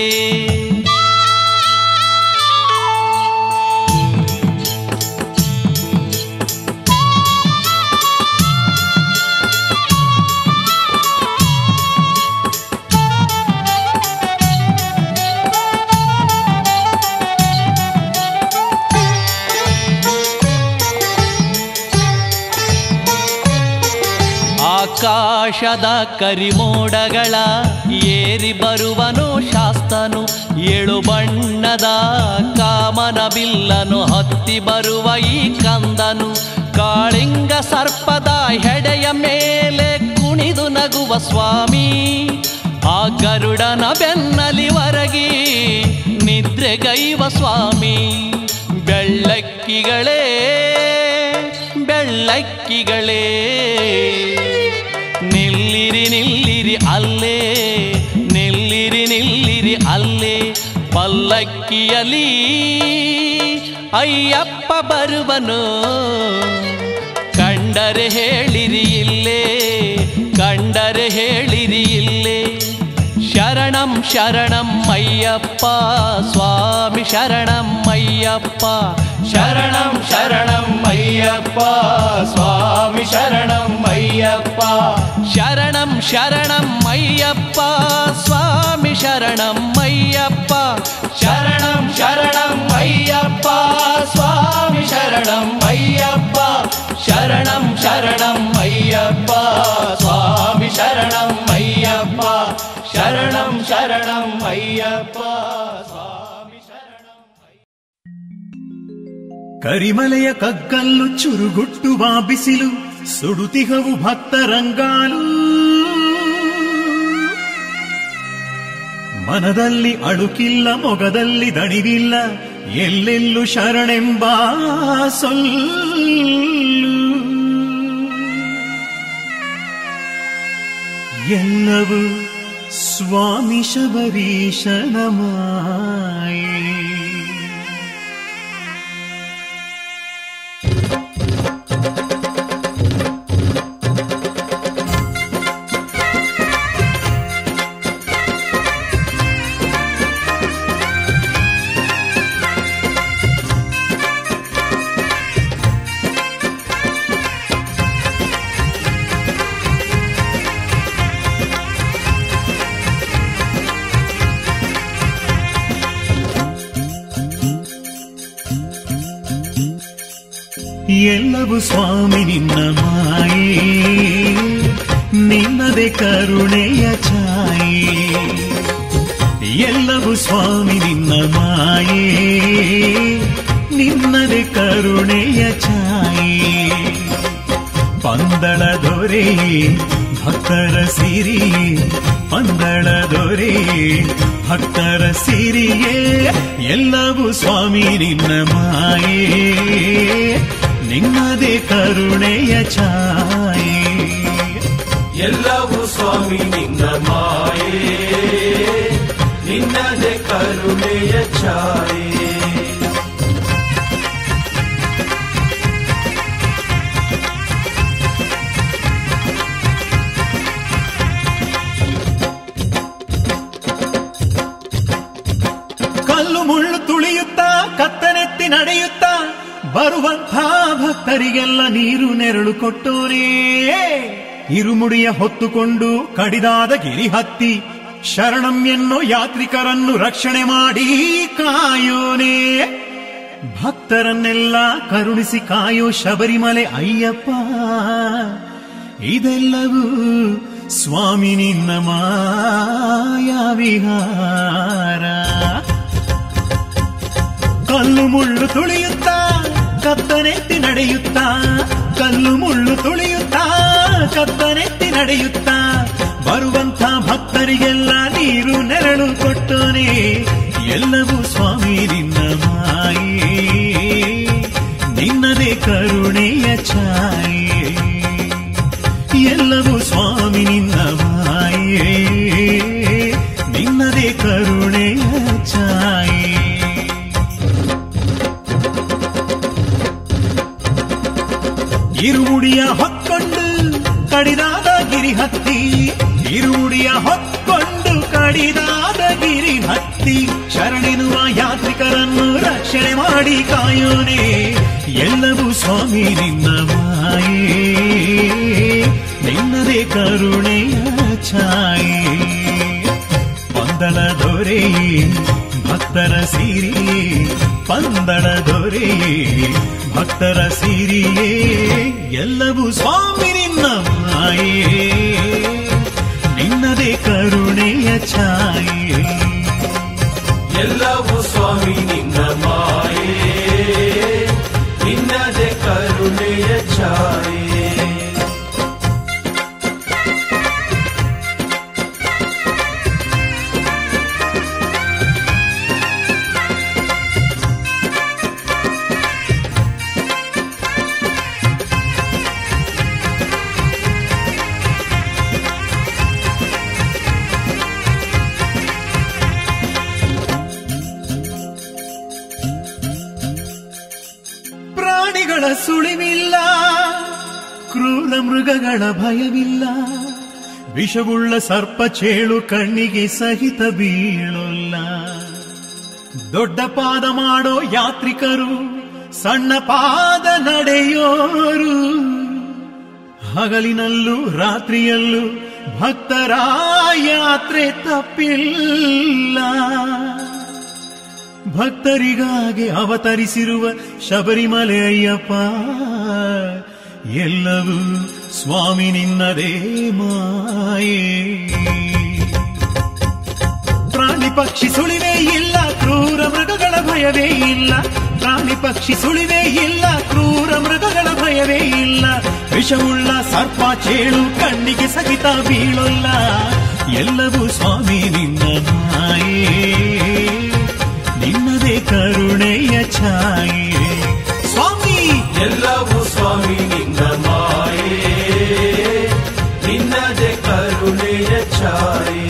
S7: ಆಕಾಶದ ಕರಿಮೋಡಗಳ ಏರಿ ಬರುವನು ಶಾಸ್ತನು. ಏಳು ಬಣ್ಣದ ಕಾಮನ ಬಿಲ್ಲನು ಹತ್ತಿ ಬರುವ ಈ ಕಂದನು. ಕಾಳಿಂಗ ಸರ್ಪದ ಹೆಡೆಯ ಮೇಲೆ ಕುಣಿದು ನಗುವ ಸ್ವಾಮಿ. ಆ ಗರುಡನ ಬೆನ್ನಲಿ ಒರಗಿ ನಿದ್ರೆಗೈವ ಸ್ವಾಮಿ. ಬೆಳ್ಳಕ್ಕಿಗಳೇ ಬೆಳ್ಳಕ್ಕಿಗಳೇ ನಿಲ್ಲಿರಿ ನಿಲ್ಲಿರಿ ಅಲ್ಲೇ, ನಿಲ್ಲಿರಿ ನಿಲ್ಲಿರಿ ಅಲ್ಲೇ. ಪಲ್ಲಕ್ಕಿಯಲಿ ಅಯ್ಯಪ್ಪ ಬರುವನು. ಕಂಡರೆ ಹೇಳಿರಿ ಇಲ್ಲೇ, ಕಂಡರೆ ಹೇಳಿರಿ ಇಲ್ಲೇ. ಶರಣಂ ಶರಣಂ ಅಯ್ಯಪ್ಪ ಸ್ವಾಮಿ ಶರಣಂ ಅಯ್ಯಪ್ಪ. ಶರಣಂ ಶರಣಂ ಅಯ್ಯಪ್ಪ ಸ್ವಾಮಿ ಶರಣಂ ಅಯ್ಯಪ್ಪ. ಶರಣಂ ಶರಣಂ ಅಯ್ಯಪ್ಪ ಸ್ವಾಮಿ ಶರಣಂ ಅಯ್ಯಪ್ಪ. ಶರಣಂ ಶರಣಂ ಅಯ್ಯಪ್ಪ ಸ್ವಾಮಿ ಶರಣಂ ಅಯ್ಯಪ್ಪ. ಶರಣಂ ಶರಣಂ ಅಯ್ಯಪ್ಪ ಸ್ವಾಮಿ ಶರಣಂ ಅಯ್ಯಪ್ಪ. ಶರಣಂ ಶರಣಂ ಅಯ್ಯಪ್ಪ ಸ್ವಾಮಿ ಶರಣಂ.
S2: ಕರಿಮಲೆಯ ಕಗ್ಗಲ್ಲು ಚುರುಗುಟ್ಟುವ ಬಿಸಿಲು ಸುಡುತಿಹವು ಭಕ್ತರಂಗಾಲು. ಮನದಲ್ಲಿ ಅಳುಕಿಲ್ಲ ಮೊಗದಲ್ಲಿ ದಣಿವಿಲ್ಲ ಎಲ್ಲೆಲ್ಲೂ ಶರಣೆಂಬ ಸೊಲ್ಲು. ಎಲ್ಲವೂ ಸ್ವಾಮಿ ಶಬರೀಶನ ಮಾಯೆ. ಎಲ್ಲವೂ ಸ್ವಾಮಿ ನಿನ್ನ ಮಾಯೆ, ನಿನ್ನದೇ ಕರುಣೆಯ ಛಾಯೆ. ಎಲ್ಲವೂ ಸ್ವಾಮಿ ನಿನ್ನ ಮಾಯೆ, ನಿನ್ನದೇ ಕರುಣೆಯ ಛಾಯೆ. ಪಂದಳ ದೊರೆ ಭಕ್ತರ ಸಿರಿಯೇ, ಪಂದಳ ದೊರೆ ಭಕ್ತರ ಸಿರಿಯೇ. ಎಲ್ಲವೂ ಸ್ವಾಮಿ ನಿನ್ನ ಮಾಯೆ, ನಿನ್ನದೇ ಕರುಣೆಯ ಛಾಯೆ.
S8: ಎಲ್ಲವೂ ಸ್ವಾಮಿ ನಿನ್ನ ಮಾಯೆ, ನಿನ್ನದೇ ಕರುಣೆಯ ಛಾಯೆ.
S2: ಕಲ್ಲು ಮುಳ್ಳು ತುಳಿಯುತ್ತಾ ಕತ್ತನೆತ್ತಿ ನಡೆಯುತ್ತಾ ಬರುವಂಥ ಭಕ್ತರಿಗೆಲ್ಲ ನೀರು ನೆರಳು ಕೊಟ್ಟೋರೇ. ಇರುಮುಡಿಯ ಹೊತ್ತುಕೊಂಡು ಕಡಿದಾದ ಗಿರಿ ಹತ್ತಿ ಶರಣಂ ಎನ್ನೋ ಯಾತ್ರಿಕರನ್ನು ರಕ್ಷಣೆ ಮಾಡಿ ಕಾಯೋನೇ. ಭಕ್ತರನ್ನೆಲ್ಲ ಕರುಣಿಸಿ ಕಾಯೋ ಶಬರಿಮಲೆ ಅಯ್ಯಪ್ಪ. ಇದೆಲ್ಲವೂ ಸ್ವಾಮಿ ನಿನ್ನ ಮಾಯಾ ವಿಹಾರ. ಕಲ್ಲು ಮುಳ್ಳು ತುಳಿಯುತ್ತಾ ಕತ್ತನೆತ್ತಿ ನಡೆಯುತ್ತಾ, ಕಲ್ಲು ಮುಳ್ಳು ತುಳಿಯುತ್ತಾ ಕತ್ತನೆತ್ತಿ ನಡೆಯುತ್ತಾ, ಬರುವಂಥ ಭಕ್ತರಿಗೆಲ್ಲ ನೀರು ನೆರಳು ಕೊಟ್ಟೋನೆ. ಎಲ್ಲವೂ ಸ್ವಾಮಿ ನಿನ್ನ ಮಾಯೆ, ನಿನ್ನದೇ ಕರುಣೆಯ ಛಾಯೆ. ಎಲ್ಲವೂ ಸ್ವಾಮಿ ನಿನ್ನ ಮಾಯೆ, ನಿನ್ನದೇ ಕರುಣೆಯ ಛಾಯೆ. ಇರುಮುಡಿಯ ಹೊಕ್ಕೊಂಡು ಕಡಿದಾದ ಗಿರಿ ಹತ್ತಿ, ಇರುಮುಡಿಯ ಹೊಕ್ಕೊಂಡು ಕಡಿದಾದ ಗಿರಿ ಹತ್ತಿ, ಶರಣೆನುವ ಯಾತ್ರಿಕರನ್ನು ರಕ್ಷಣೆ ಮಾಡಿ ಕಾಯೋನೆ. ಎಲ್ಲವೂ ಸ್ವಾಮಿ ನಿನ್ನ ಮಾಯೆ, ನಿನ್ನದೇ ಕರುಣೆಯ ಛಾಯೆ. ಪಂದಳ ದೊರೆಯೇ ಭಕ್ತರ ಸಿರಿಯೇ, ಪಂದಳ ದೊರೆಯೇ ಭಕ್ತರ ಸಿರಿಯೇ. ಎಲ್ಲವೂ ಸ್ವಾಮಿ ನಿನ್ನ ಮಾಯೆ, ನಿನ್ನದೇ ಕರುಣೆಯ ಛಾಯೆ.
S8: ಎಲ್ಲವೂ ಸ್ವಾಮಿ ನಿನ್ನ ಮಾಯೆ, ನಿನ್ನದೇ ಕರುಣೆಯ ಛಾಯೆ.
S2: ಪ್ರಾಣಿಗಳ ಸುಳಿವಿಲ್ಲ, ಕ್ರೂರ ಮೃಗಗಳ ಭಯವಿಲ್ಲ, ವಿಷವುಳ್ಳ ಸರ್ಪ ಚೇಳು ಕಣ್ಣಿಗೆ ಸಹಿತ ಬೀಳೋಲ್ಲ. ದೊಡ್ಡ ಪಾದ ಮಾಡೋ ಯಾತ್ರಿಕರು, ಸಣ್ಣ ಪಾದ ನಡೆಯೋರು, ಹಗಲಿನಲ್ಲೂ ರಾತ್ರಿಯಲ್ಲೂ ಭಕ್ತರ ಯಾತ್ರೆ ತಪ್ಪಿಲ್ಲ. ಭಕ್ತರಿಗಾಗಿ ಅವತರಿಸಿರುವ ಶಬರಿಮಲೆ ಅಯ್ಯಪ್ಪ, ಎಲ್ಲವೂ ಸ್ವಾಮಿ ನಿನ್ನದೇ ಮಾಯೆ. ಪ್ರಾಣಿ ಪಕ್ಷಿ ಸುಳಿವೇ ಇಲ್ಲ, ಕ್ರೂರ ಮೃಗಗಳ ಭಯವೇ ಇಲ್ಲ, ಪ್ರಾಣಿ ಪಕ್ಷಿ ಸುಳಿವೇ ಇಲ್ಲ, ಕ್ರೂರ ಮೃಗಗಳ ಭಯವೇ ಇಲ್ಲ, ವಿಷವುಳ್ಳ ಸರ್ಪ ಚೇಳು ಕಣ್ಣಿಗೆ ಸಹಿತ ಬೀಳೋಲ್ಲ. ಎಲ್ಲವೂ ಸ್ವಾಮಿ ನಿನ್ನ ಮಾಯೆ, ನಿನ್ನದೇ ಕರುಣೆಯ ಛಾಯೆ. ಸ್ವಾಮಿ
S8: ಎಲ್ಲವೂ ಸ್ವಾಮಿ ನಿನ್ನ ಮಾಯೆ, ನಿನ್ನದೇ ಕರುಣೆಯ ಛಾಯೆ.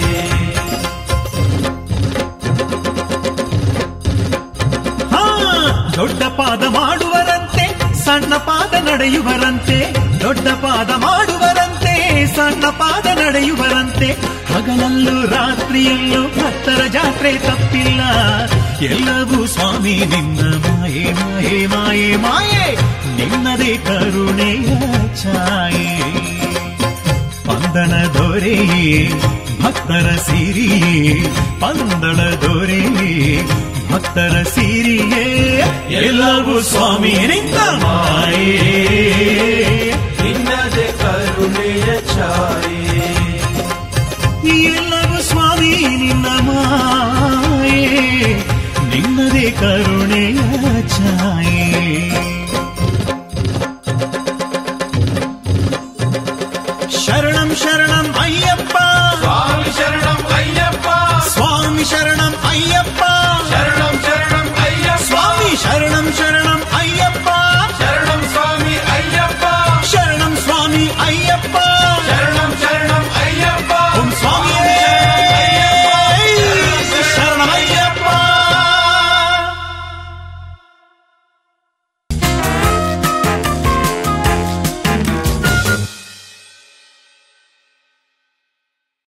S2: ದೊಡ್ಡ ಪಾದ ಮಾಡುವರಂತೆ ಸಣ್ಣ ಪಾದ ನಡೆಯುವರಂತೆ, ದೊಡ್ಡ ಪಾದ ಮಾಡುವರಂತೆ ಸಣ್ಣ ಪಾದ ನಡೆಯುವರಂತೆ, ಹಗಲಲ್ಲೂ ರಾತ್ರಿಯಲ್ಲೂ ಭಕ್ತರ ಜಾತ್ರೆ ತಪ್ಪಿಲ್ಲ. ಎಲ್ಲವೂ ಸ್ವಾಮಿ ನಿನ್ನ ಮಾಯೆ, ಮಾಯೆ ಮಾಯೆ ಮಾಯೆ, ನಿನ್ನದೇ ಕರುಣೆಯ ಛಾಯೆ. ಪಂದಳ ದೊರೆಯೇ ಭಕ್ತರ ಸಿರಿಯೇ, ಪಂದಳ ದೊರೆಯೇ ಭಕ್ತರ ಸಿರಿಯೇ. ಎಲ್ಲವೂ ಸ್ವಾಮಿ ನಿನ್ನ ಮಾಯೆ,
S8: ನಿನ್ನದೇ ಕರುಣೆಯ ಛಾಯೆ.
S2: ಎಲ್ಲವೂ ಸ್ವಾಮಿ ನಿನ್ನ ಮಾಯೆ, ನಿನ್ನದೇ ಕರುಣೆಯ ಛಾಯೆ. ಶರಣಂ ಶರಣಂ ಅಯ್ಯಪ್ಪ,
S8: ಸ್ವಾಮಿ ಶರಣಂ ಅಯ್ಯಪ್ಪ,
S2: ಸ್ವಾಮಿ ಶರಣಂ ಅಯ್ಯಪ್ಪ,